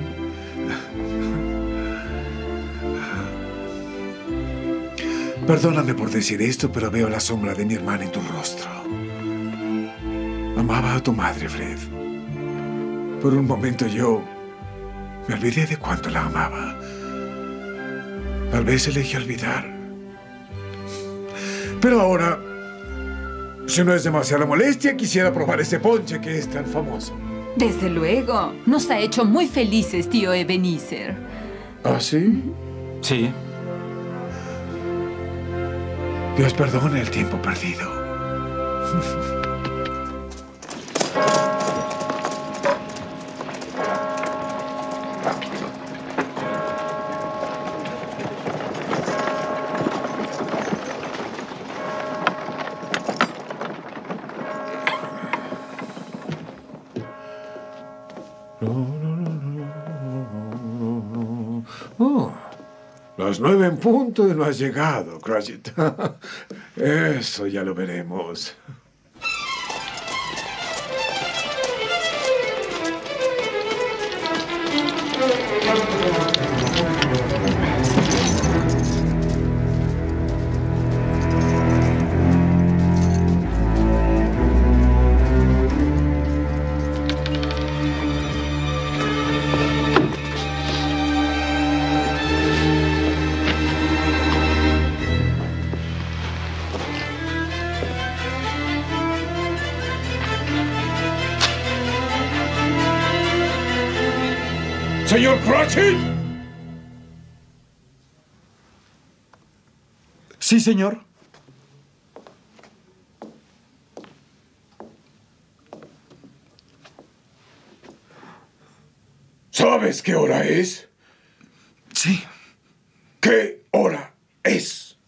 Perdóname por decir esto, pero veo la sombra de mi hermana en tu rostro. Amaba a tu madre, Fred. Por un momento yo me olvidé de cuánto la amaba. Tal vez elegí olvidar. Pero ahora, si no es demasiada molestia, quisiera probar ese ponche que es tan famoso.
Desde luego. Nos ha hecho muy felices, tío Ebenezer.
¿Ah, sí?
Sí.
Dios perdone el tiempo perdido. Las 9 en punto y no has llegado, Cratchit. Eso ya lo veremos. ¡Señor Cratchit!
Sí, señor.
¿Sabes qué hora es?
Sí.
¿Qué hora es?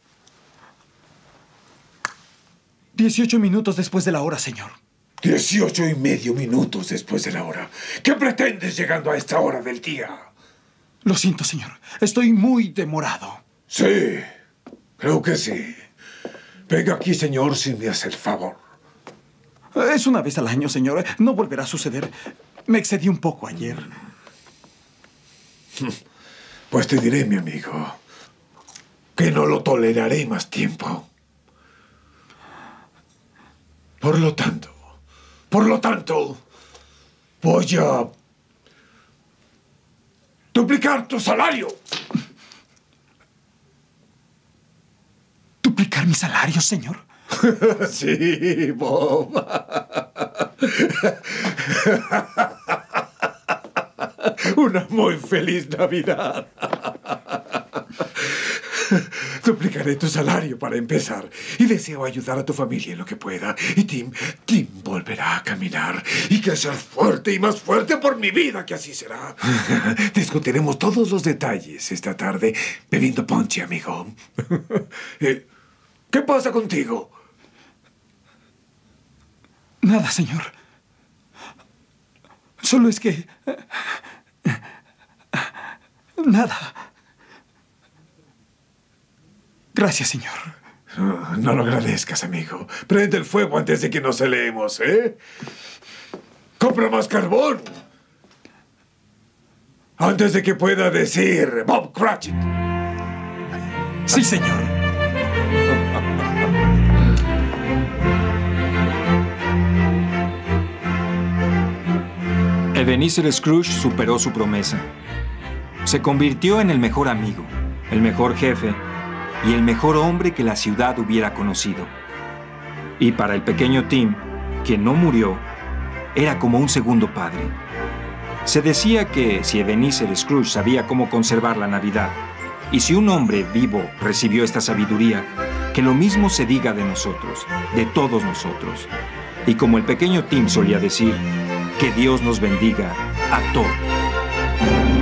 18 minutos después de la hora, señor.
18 minutos después de la hora. ¿Qué pretendes llegando a esta hora del día?
Lo siento, señor. Estoy muy demorado.
Sí, creo que sí. Venga aquí, señor, si me hace el favor.
Es una vez al año, señor. No volverá a suceder. Me excedí un poco ayer.
Pues te diré, mi amigo, que no lo toleraré más tiempo. Por lo tanto, voy a duplicar tu salario.
¿Duplicar mi salario, señor?
Sí, Bob. Una muy feliz Navidad. Duplicaré tu salario para empezar. Y deseo ayudar a tu familia en lo que pueda. Y Tim volverá a caminar y crecer fuerte y más fuerte por mi vida, que así será. Discutiremos todos los detalles esta tarde bebiendo ponche, amigo. ¿Qué pasa contigo?
Nada, señor. Solo es que... Nada. Gracias, señor.
No lo agradezcas, amigo. Prende el fuego antes de que nos celeemos, ¿eh? ¡Compra más carbón! Antes de que pueda decir Bob Cratchit.
Sí, señor.
Ebenezer Scrooge superó su promesa. Se convirtió en el mejor amigo, el mejor jefe y el mejor hombre que la ciudad hubiera conocido. Y para el pequeño Tim, quien no murió, era como un segundo padre. Se decía que si Ebenezer Scrooge sabía cómo conservar la Navidad, y si un hombre vivo recibió esta sabiduría, que lo mismo se diga de nosotros, de todos nosotros. Y como el pequeño Tim solía decir, que Dios nos bendiga a todos.